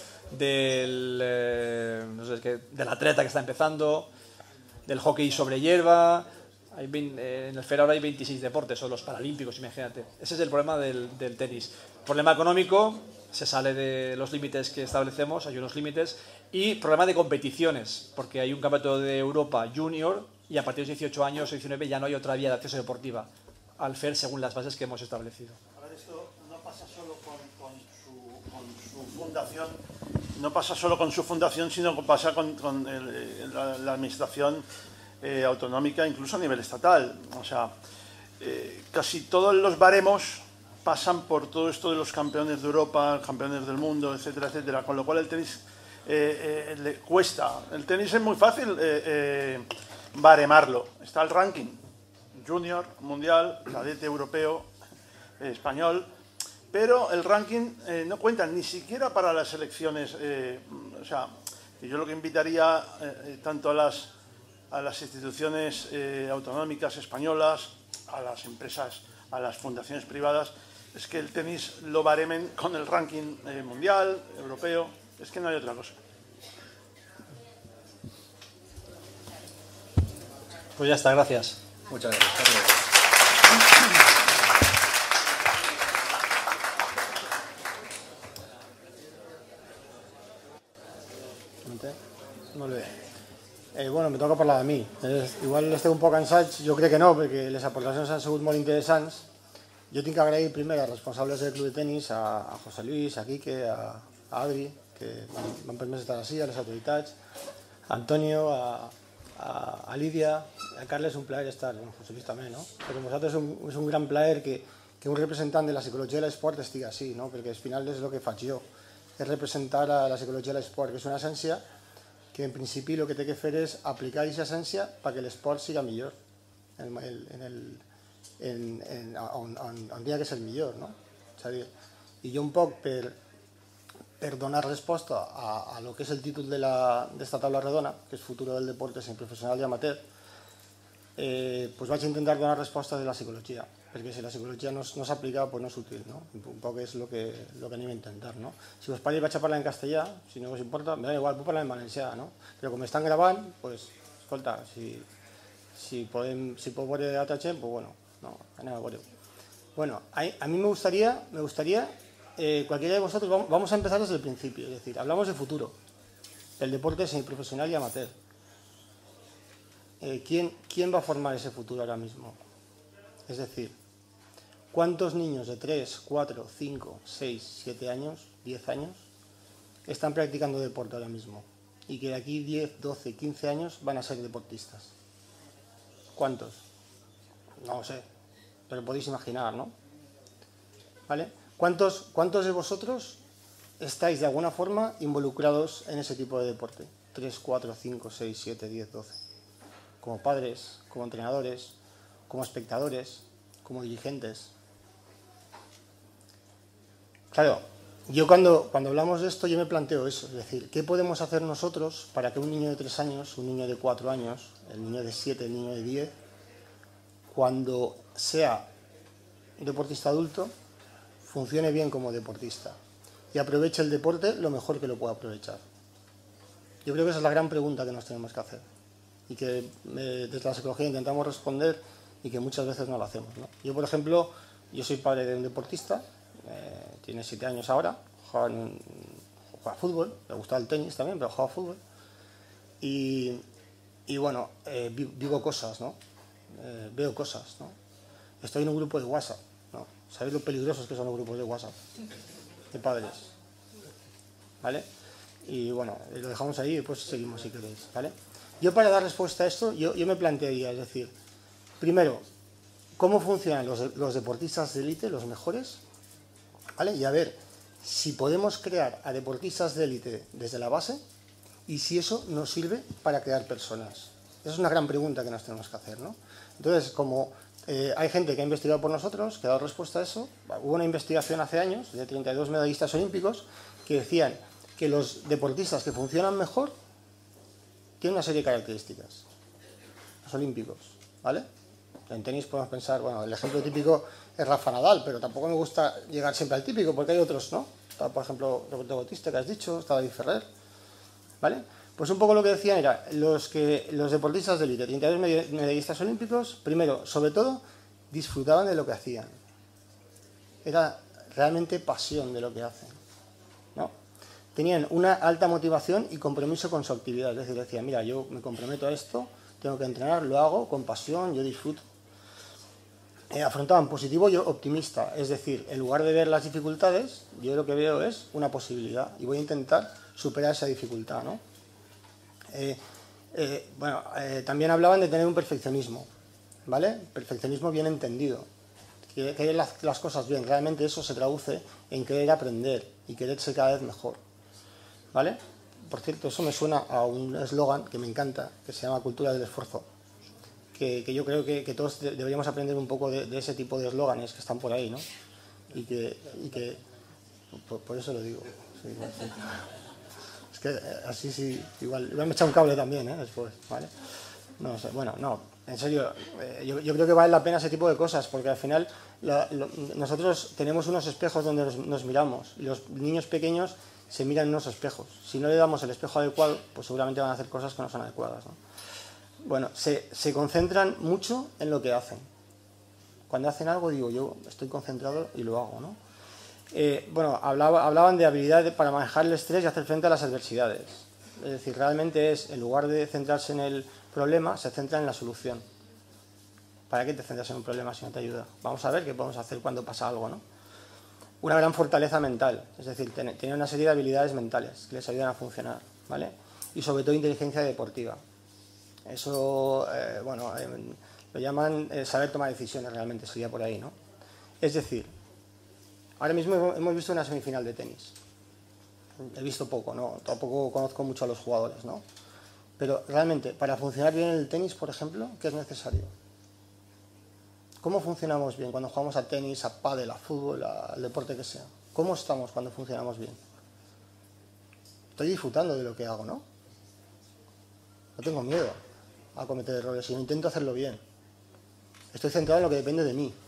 del, eh, no sé, que, del atleta que está empezando, del hockey sobre hierba. Hay veinte, en el FAIR ahora hay veintiséis deportes, son los paralímpicos, imagínate. Ese es el problema del, del tenis. Problema económico, se sale de los límites que establecemos, hay unos límites, y problema de competiciones, porque hay un campeonato de Europa junior y a partir de los dieciocho años o diecinueve ya no hay otra vía de acceso deportiva al FAIR según las bases que hemos establecido. A ver, esto no pasa solo con, con, su, con su fundación, no pasa solo con su fundación, sino que pasa con, con el, la, la administración eh, autonómica, incluso a nivel estatal. O sea, eh, casi todos los baremos pasan por todo esto de los campeones de Europa, campeones del mundo, etcétera, etcétera, con lo cual el tenis eh, eh, le cuesta. El tenis es muy fácil eh, eh, baremarlo. Está el ranking junior, mundial, cadete europeo, eh, español, pero el ranking eh, no cuenta ni siquiera para las selecciones. Eh, o sea, yo lo que invitaría eh, tanto a las, a las instituciones eh, autonómicas españolas, a las empresas, a las fundaciones privadas, es que el tenis lo baremen con el ranking eh, mundial, europeo. Es que no hay otra cosa. Pues ya está, gracias. Muchas gracias, Carlos. Molt bé. Eh, bueno, me toca parlar de mi. Eh, igual esteu un poc cansats, jo crec que no, perquè les aportacions han sigut molt interessants. Jo tinc que agrair primer als responsables del club de tenis, a, a José Luis, a Quique, a, a Adri, que m'han permès estar així, a les autoritats, a Antonio, a, a, a Lídia, a Carles, un plaer estar, bueno, José Luis també, no? Per nosaltres és un, és un gran plaer que, que un representant de la psicologia de l'esport estigui així, no? Perquè al final és el que faig jo. és representar a la psicologia de l'esport, que és una essència que en principi el que té que fer és aplicar aquesta essència perquè l'esport siga millor en el, en el, en, en, on, on, on dia que és el millor, no? És a dir, i jo un poc per, per donar resposta a, a lo que és el títol d'esta taula redona, que és Futuro del deporte semiprofessional i amateur, eh, pues vaig intentar donar resposta de la psicologia, perquè si la psicologia no, no s'aplica, pues no és útil, no? Un poc és el que, lo que anem a intentar, no? Si us parli vaig a parlar en castellà, si no us importa, me da igual, puc parlar en valencià, no? Però com estan gravant, pues, escolta, si, si, podem, si pot veure altra gent, pues bueno, no, anem a veure-ho. Bueno, a, a mí me gustaría, me gustaría eh, cualquiera de vosotros, vamos, vamos a empezar desde el principio, es decir, hablamos de futuro, el deporte semiprofesional y amateur. Eh, ¿quién, ¿Quién va a formar ese futuro ahora mismo? Es decir, ¿cuántos niños de tres, cuatro, cinco, seis, siete años, diez años están practicando deporte ahora mismo? Y que de aquí diez, doce, quince años van a ser deportistas. ¿Cuántos? No lo sé, pero podéis imaginar, ¿no? ¿Vale? ¿Cuántos, cuántos de vosotros estáis de alguna forma involucrados en ese tipo de deporte? tres, cuatro, cinco, seis, siete, diez, doce. Como padres, como entrenadores, como espectadores, como dirigentes. Claro, yo cuando, cuando hablamos de esto yo me planteo eso, es decir, ¿qué podemos hacer nosotros para que un niño de tres años, un niño de cuatro años, el niño de siete, el niño de diez, cuando sea un deportista adulto, funcione bien como deportista y aproveche el deporte lo mejor que lo pueda aprovechar? Yo creo que esa es la gran pregunta que nos tenemos que hacer y que eh, desde la psicología intentamos responder y que muchas veces no lo hacemos, ¿no? Yo, por ejemplo, yo soy padre de un deportista, eh, tiene siete años ahora, juega, en un, juega a fútbol, le gusta el tenis también, pero juega a fútbol. Y, y bueno, eh, vivo cosas, ¿no? Eh, veo cosas, ¿no? Estoy en un grupo de WhatsApp, ¿no? ¿Sabéis lo peligrosos que son los grupos de WhatsApp? De padres, ¿vale? Y bueno, lo dejamos ahí y después seguimos si queréis, ¿vale? Yo para dar respuesta a esto, yo, yo me plantearía, es decir, primero, ¿cómo funcionan los, los deportistas de élite, los mejores? ¿Vale? Y a ver si podemos crear a deportistas de élite desde la base y si eso nos sirve para crear personas. Esa es una gran pregunta que nos tenemos que hacer, ¿no? Entonces, como eh, hay gente que ha investigado por nosotros, que ha dado respuesta a eso, hubo una investigación hace años de treinta y dos medallistas olímpicos que decían que los deportistas que funcionan mejor tienen una serie de características. Los olímpicos, ¿vale? En tenis podemos pensar, bueno, el ejemplo típico es Rafa Nadal, pero tampoco me gusta llegar siempre al típico, porque hay otros, ¿no? Está, por ejemplo, Roberto Bautista, que has dicho, está David Ferrer, ¿vale? Pues un poco lo que decían era, los, que, los deportistas de élite, treinta y dos medallistas olímpicos, primero, sobre todo, disfrutaban de lo que hacían. Era realmente pasión de lo que hacen, ¿no? Tenían una alta motivación y compromiso con su actividad, es decir, decían, mira, yo me comprometo a esto, tengo que entrenar, lo hago con pasión, yo disfruto. Eh, afrontaban positivo y optimista, es decir, en lugar de ver las dificultades, yo lo que veo es una posibilidad y voy a intentar superar esa dificultad, ¿no? Eh, eh, bueno, eh, también hablaban de tener un perfeccionismo, ¿vale? Perfeccionismo bien entendido, que querer las, las cosas bien, realmente eso se traduce en querer aprender y querer ser cada vez mejor, ¿vale? Por cierto, eso me suena a un eslogan que me encanta, que se llama Cultura del Esfuerzo, que, que yo creo que, que todos deberíamos aprender un poco de, de ese tipo de eslóganes que están por ahí, ¿no? Y que, y que por, por eso lo digo. Sí, igual, sí. Es que así sí, igual, igual me echa un cable también, ¿eh? Después, ¿vale? No sé, bueno, no, en serio, eh, yo, yo creo que vale la pena ese tipo de cosas, porque al final la, lo, nosotros tenemos unos espejos donde nos, nos miramos, y los niños pequeños se miran en unos espejos. Si no le damos el espejo adecuado, pues seguramente van a hacer cosas que no son adecuadas, ¿no? Bueno, se, se concentran mucho en lo que hacen. Cuando hacen algo, digo, yo estoy concentrado y lo hago, ¿no? Eh, bueno, hablaba, hablaban de habilidades para manejar el estrés y hacer frente a las adversidades. Es decir, realmente es, en lugar de centrarse en el problema, se centra en la solución. ¿Para qué te centras en un problema si no te ayuda? Vamos a ver qué podemos hacer cuando pasa algo, ¿no? Una gran fortaleza mental, es decir, tener una serie de habilidades mentales que les ayudan a funcionar, ¿vale? Y sobre todo inteligencia deportiva. Eso, eh, bueno, eh, lo llaman eh, saber tomar decisiones, realmente sería por ahí, ¿no? Es decir, ahora mismo hemos visto una semifinal de tenis, he visto poco, ¿no? Tampoco conozco mucho a los jugadores, ¿no? Pero realmente, para funcionar bien el tenis, por ejemplo, ¿qué es necesario? ¿Cómo funcionamos bien cuando jugamos a tenis, a pádel, a fútbol, al deporte que sea? ¿Cómo estamos cuando funcionamos bien? Estoy disfrutando de lo que hago, ¿no? No tengo miedo a cometer errores, sino intento hacerlo bien. Estoy centrado en lo que depende de mí,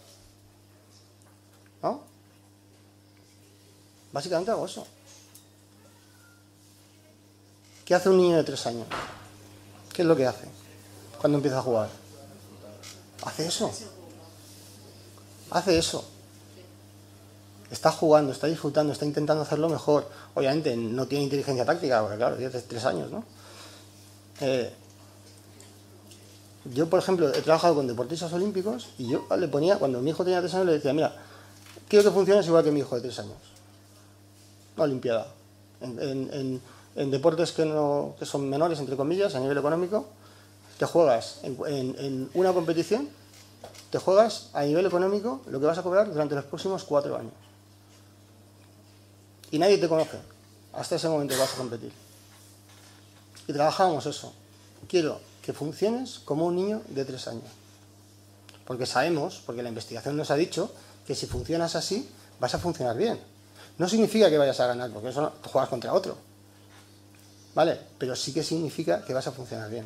¿no? Básicamente hago eso. ¿Qué hace un niño de tres años? ¿Qué es lo que hace cuando empieza a jugar? Hace eso. Hace eso. Está jugando, está disfrutando, está intentando hacerlo mejor. Obviamente no tiene inteligencia táctica, porque claro, tiene tres años, ¿no? Eh, yo, por ejemplo, he trabajado con deportistas olímpicos y yo le ponía, cuando mi hijo tenía tres años, le decía, mira, quiero que funciones igual que mi hijo de tres años. Una olimpiada. En, en, en, en deportes que, no, que son menores, entre comillas, a nivel económico, te juegas en, en, en una competición, te juegas a nivel económico lo que vas a cobrar durante los próximos cuatro años. Y nadie te conoce hasta ese momento que vas a competir. Y trabajábamos eso. Quiero que funciones como un niño de tres años. Porque sabemos, porque la investigación nos ha dicho, que si funcionas así, vas a funcionar bien. No significa que vayas a ganar, porque eso no, juegas contra otro. ¿Vale? Pero sí que significa que vas a funcionar bien.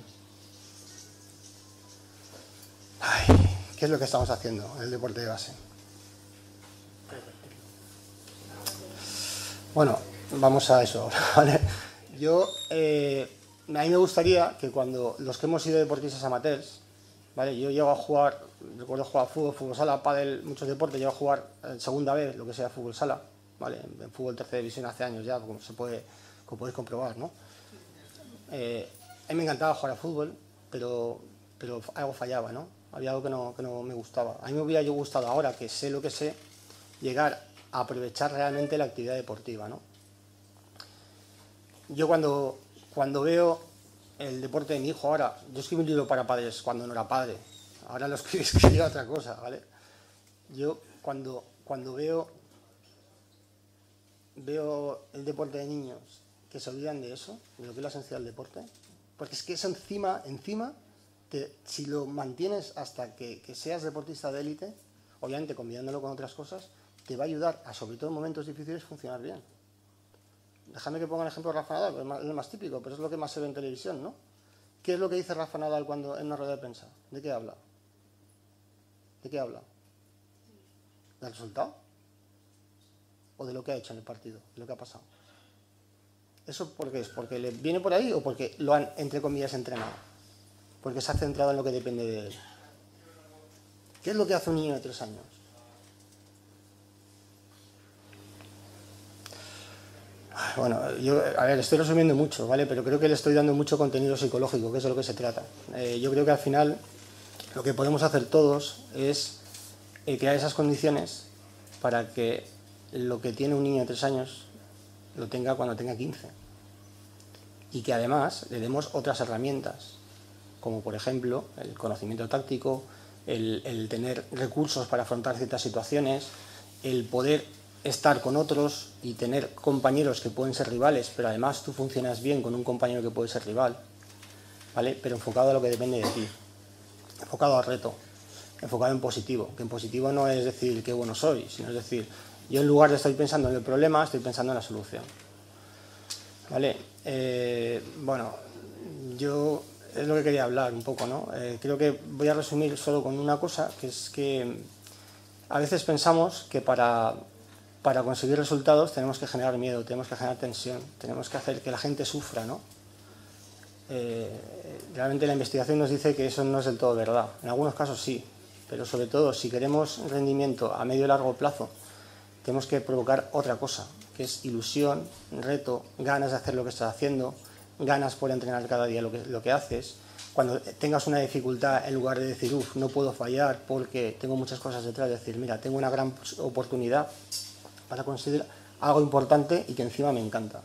Ay, ¿qué es lo que estamos haciendo en el deporte de base? Bueno, vamos a eso ahora, ¿vale? Yo, eh, a mí me gustaría que cuando los que hemos sido deportistas amateurs, ¿vale? Yo llego a jugar, recuerdo jugar fútbol, fútbol sala, pádel, muchos deportes, llego a jugar en segunda vez, lo que sea fútbol sala, ¿vale? En fútbol tercera división hace años ya, como se puede, como podéis comprobar, ¿no? Eh, a mí me encantaba jugar a fútbol, pero, pero algo fallaba, ¿no? Había algo que no, que no me gustaba. A mí me hubiera yo gustado, ahora que sé lo que sé, llegar a aprovechar realmente la actividad deportiva, ¿no? Yo cuando, cuando veo el deporte de mi hijo ahora, yo escribí un libro para padres cuando no era padre, ahora lo escribí, escribí otra cosa, ¿vale? Yo cuando, cuando veo, veo el deporte de niños que se olvidan de eso, de lo que es la esencia del deporte, porque es que eso encima, encima, te, si lo mantienes hasta que, que seas deportista de élite, obviamente combinándolo con otras cosas, te va a ayudar a, sobre todo en momentos difíciles, funcionar bien. Déjame que ponga el ejemplo de Rafa Nadal, es el más típico, pero es lo que más se ve en televisión, ¿no? ¿Qué es lo que dice Rafa Nadal cuando en una rueda de prensa? ¿De qué habla? ¿De qué habla? ¿Del resultado? ¿O de lo que ha hecho en el partido? ¿De lo que ha pasado? ¿Eso por qué es? ¿Porque le viene por ahí o porque lo han, entre comillas, entrenado? Porque se ha centrado en lo que depende de él. ¿Qué es lo que hace un niño de tres años? Bueno, yo, a ver, estoy resumiendo mucho, ¿vale? Pero creo que le estoy dando mucho contenido psicológico, que es de lo que se trata. Eh, yo creo que al final lo que podemos hacer todos es eh, crear esas condiciones para que lo que tiene un niño de tres años lo tenga cuando tenga quince. Y que además le demos otras herramientas, como por ejemplo el conocimiento táctico, el, el tener recursos para afrontar ciertas situaciones, el poder estar con otros y tener compañeros que pueden ser rivales, pero además tú funcionas bien con un compañero que puede ser rival, ¿vale? Pero enfocado a lo que depende de ti, enfocado al reto, enfocado en positivo, que en positivo no es decir qué bueno soy, sino es decir, yo en lugar de estar pensando en el problema, estoy pensando en la solución, ¿vale? Eh, bueno, yo es lo que quería hablar un poco, ¿no? Eh, creo que voy a resumir solo con una cosa, que es que a veces pensamos que para... Para conseguir resultados tenemos que generar miedo, tenemos que generar tensión, tenemos que hacer que la gente sufra, ¿no? Eh, realmente la investigación nos dice que eso no es del todo verdad. En algunos casos sí, pero sobre todo si queremos rendimiento a medio y largo plazo, tenemos que provocar otra cosa, que es ilusión, reto, ganas de hacer lo que estás haciendo, ganas por entrenar cada día lo que, lo que haces. Cuando tengas una dificultad, en lugar de decir, uff, no puedo fallar porque tengo muchas cosas detrás, decir, mira, tengo una gran oportunidad para conseguir algo importante y que encima me encanta.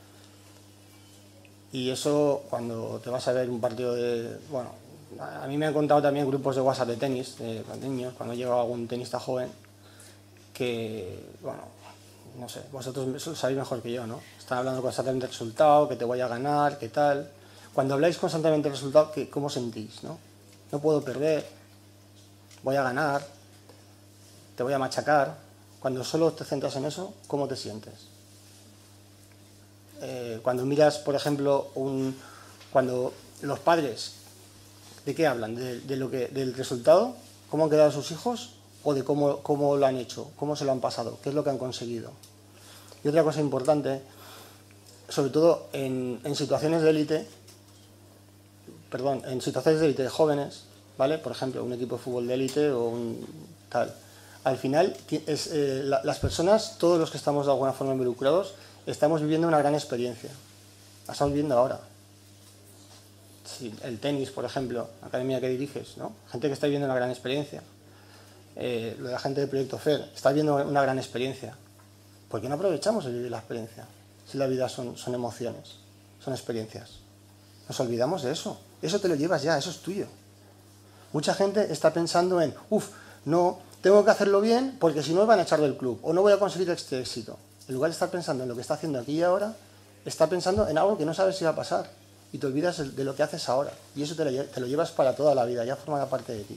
Y eso cuando te vas a ver un partido de... Bueno, a mí me han contado también grupos de WhatsApp de tenis, de niños, cuando llega algún tenista joven, que, bueno, no sé, vosotros lo sabéis mejor que yo, ¿no? Están hablando constantemente del resultado, que te voy a ganar, qué tal. Cuando habláis constantemente del resultado, ¿qué, ¿cómo sentís, no? No puedo perder, voy a ganar, te voy a machacar. Cuando solo te centras en eso, ¿cómo te sientes? Eh, cuando miras, por ejemplo, un, cuando los padres, ¿de qué hablan? ¿De, de lo que, ¿Del resultado? ¿Cómo han quedado sus hijos? ¿O de cómo, cómo lo han hecho? ¿Cómo se lo han pasado? ¿Qué es lo que han conseguido? Y otra cosa importante, sobre todo en, en situaciones de élite, perdón, en situaciones de élite de jóvenes, ¿vale? Por ejemplo, un equipo de fútbol de élite o un tal. Al final, es, eh, la, las personas, todos los que estamos de alguna forma involucrados, estamos viviendo una gran experiencia. La estamos viviendo ahora. Sí, el tenis, por ejemplo, la academia que diriges, ¿no? Gente que está viviendo una gran experiencia. Eh, lo de la gente del Proyecto FER, está viviendo una gran experiencia. ¿Por qué no aprovechamos el vivir la experiencia? Si la vida son, son emociones, son experiencias. Nos olvidamos de eso. Eso te lo llevas ya, eso es tuyo. Mucha gente está pensando en, uff, no, tengo que hacerlo bien porque si no me van a echar del club o no voy a conseguir este éxito. En lugar de estar pensando en lo que está haciendo aquí y ahora, está pensando en algo que no sabes si va a pasar y te olvidas de lo que haces ahora. Y eso te lo, te lo llevas para toda la vida, ya forma parte de ti.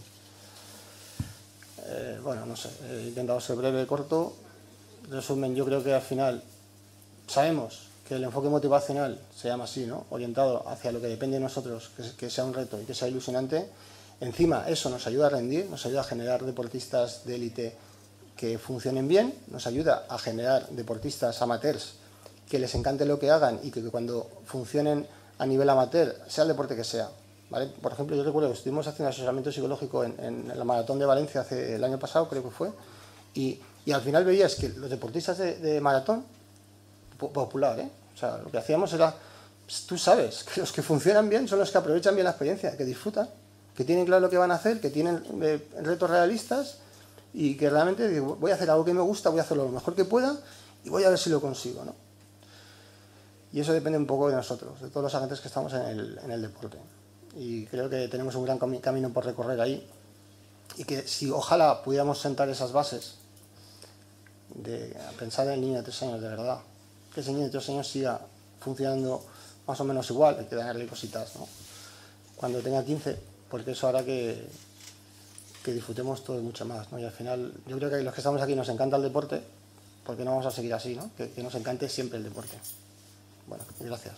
Eh, bueno, no sé, he intentado ser breve, corto. Resumen, yo creo que al final sabemos que el enfoque motivacional se llama así, ¿no? Orientado hacia lo que depende de nosotros, que, que sea un reto y que sea ilusionante. Encima, eso nos ayuda a rendir, nos ayuda a generar deportistas de élite que funcionen bien, nos ayuda a generar deportistas amateurs que les encante lo que hagan y que, que cuando funcionen a nivel amateur, sea el deporte que sea, ¿vale? Por ejemplo, yo recuerdo que estuvimos haciendo asesoramiento psicológico en, en la maratón de Valencia hace, el año pasado, creo que fue, y, y al final veías que los deportistas de, de maratón, popular, ¿eh? O sea, lo que hacíamos era, tú sabes que los que funcionan bien son los que aprovechan bien la experiencia, que disfrutan, que tienen claro lo que van a hacer, que tienen eh, retos realistas y que realmente digo, voy a hacer algo que me gusta, voy a hacerlo lo mejor que pueda y voy a ver si lo consigo, ¿no? Y eso depende un poco de nosotros, de todos los agentes que estamos en el, en el deporte. Y creo que tenemos un gran cami- camino por recorrer ahí y que si ojalá pudiéramos sentar esas bases de pensar en el niño de tres años de verdad, que ese niño de tres años siga funcionando más o menos igual, hay que darle cositas, ¿no? Cuando tenga quince, porque eso hará que, que disfrutemos todos mucho más, ¿no? Y al final, yo creo que los que estamos aquí nos encanta el deporte, porque no vamos a seguir así, ¿no? Que, que nos encante siempre el deporte. Bueno, gracias.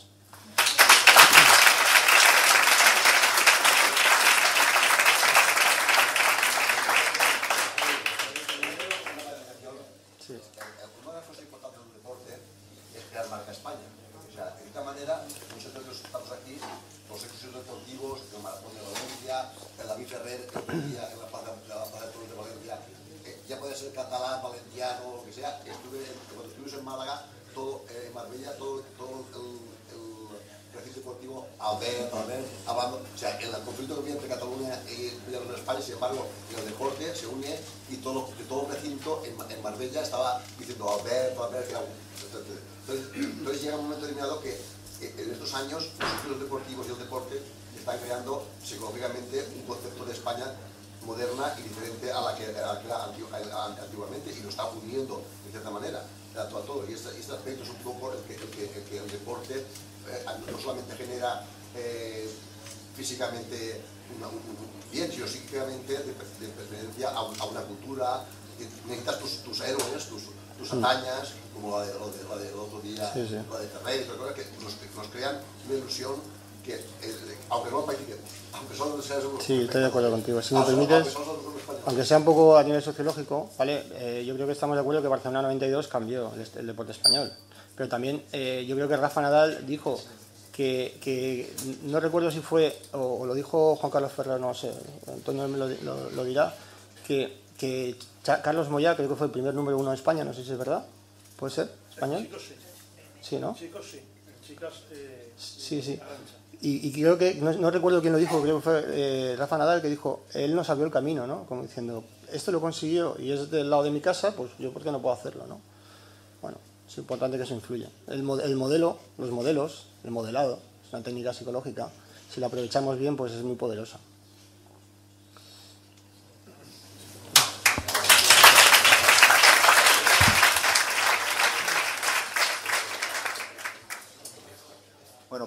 Sí. Una de las cosas importantes del deporte es crear marca España. O sea, de esta manera, nosotros que estamos aquí, los éxitos deportivos, el Maratón de Valencia, el David Ferrer, el día en la Plaza, la Plaza de Toros de Valencia, eh, ya puede ser catalán, valenciano, lo que sea. Estuve, cuando estuvimos en Málaga, todo, eh, en Marbella, todo, todo el, el recinto deportivo, Albert, Albert, Abando, o sea, el conflicto que había entre Cataluña y España, sin embargo, en el deporte se une y todo, todo el recinto en, en Marbella estaba diciendo Albert, Albert, que era un... Entonces, entonces llega un momento determinado que eh, en estos años los ciclos deportivos y el deporte están creando psicológicamente un concepto de España moderna y diferente a la que, a la que era antiguamente y lo está uniendo de cierta manera a todo, a todo. Y este, este aspecto es un poco el que el, que, el, que el deporte eh, no solamente genera eh, físicamente una, un, un bien, sino psíquicamente de, de pertenencia a, a una cultura. Necesitas tus, tus héroes, tus, tus hazañas, como la de, lo de, la de, el otro día, sí, sí. La de Ferrer, que nos, nos crean una ilusión que, eh, aunque no practiquemos, aunque solo seas unos... Sí, estoy de acuerdo contigo. Si me permites, aunque sea un poco a nivel sociológico, ¿vale? Eh, yo creo que estamos de acuerdo que Barcelona noventa y dos cambió el, el deporte español. Pero también eh, yo creo que Rafa Nadal dijo que, que no recuerdo si fue, o, o lo dijo Juan Carlos Ferrer, no sé, Antonio me lo, lo, lo dirá, que, que Carlos Moyá creo que fue el primer número uno de España, no sé si es verdad. ¿Puede ser? ¿Español? Chicos sí. Sí, ¿no? Chicos sí. Chicas... Eh, sí, sí. Y, y creo que, no, no recuerdo quién lo dijo, creo que fue eh, Rafa Nadal, que dijo, él nos abrió el camino, ¿no? Como diciendo, esto lo consiguió y es del lado de mi casa, pues yo por qué no puedo hacerlo, ¿no? Bueno, es importante que eso influya. El, el modelo, los modelos, el modelado, es una técnica psicológica, si la aprovechamos bien, pues es muy poderosa.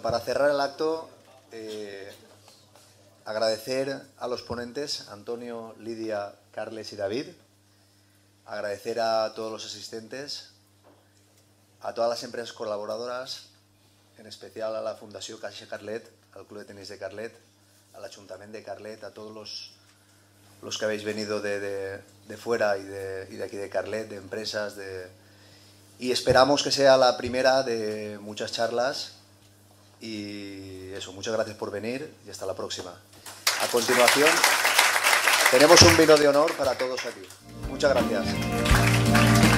para cerrar el acto, eh, agradecer a los ponentes, Antonio, Lidia, Carles y David, agradecer a todos los asistentes, a todas las empresas colaboradoras, en especial a la Fundació Caixa Carlet, al Club de Tenis de Carlet, al Ayuntamiento de Carlet, a todos los, los que habéis venido de, de, de fuera y de, y de aquí de Carlet, de empresas, de, y esperamos que sea la primera de muchas charlas. Y eso, muchas gracias por venir y hasta la próxima. A continuación, tenemos un vino de honor para todos aquí. Muchas gracias.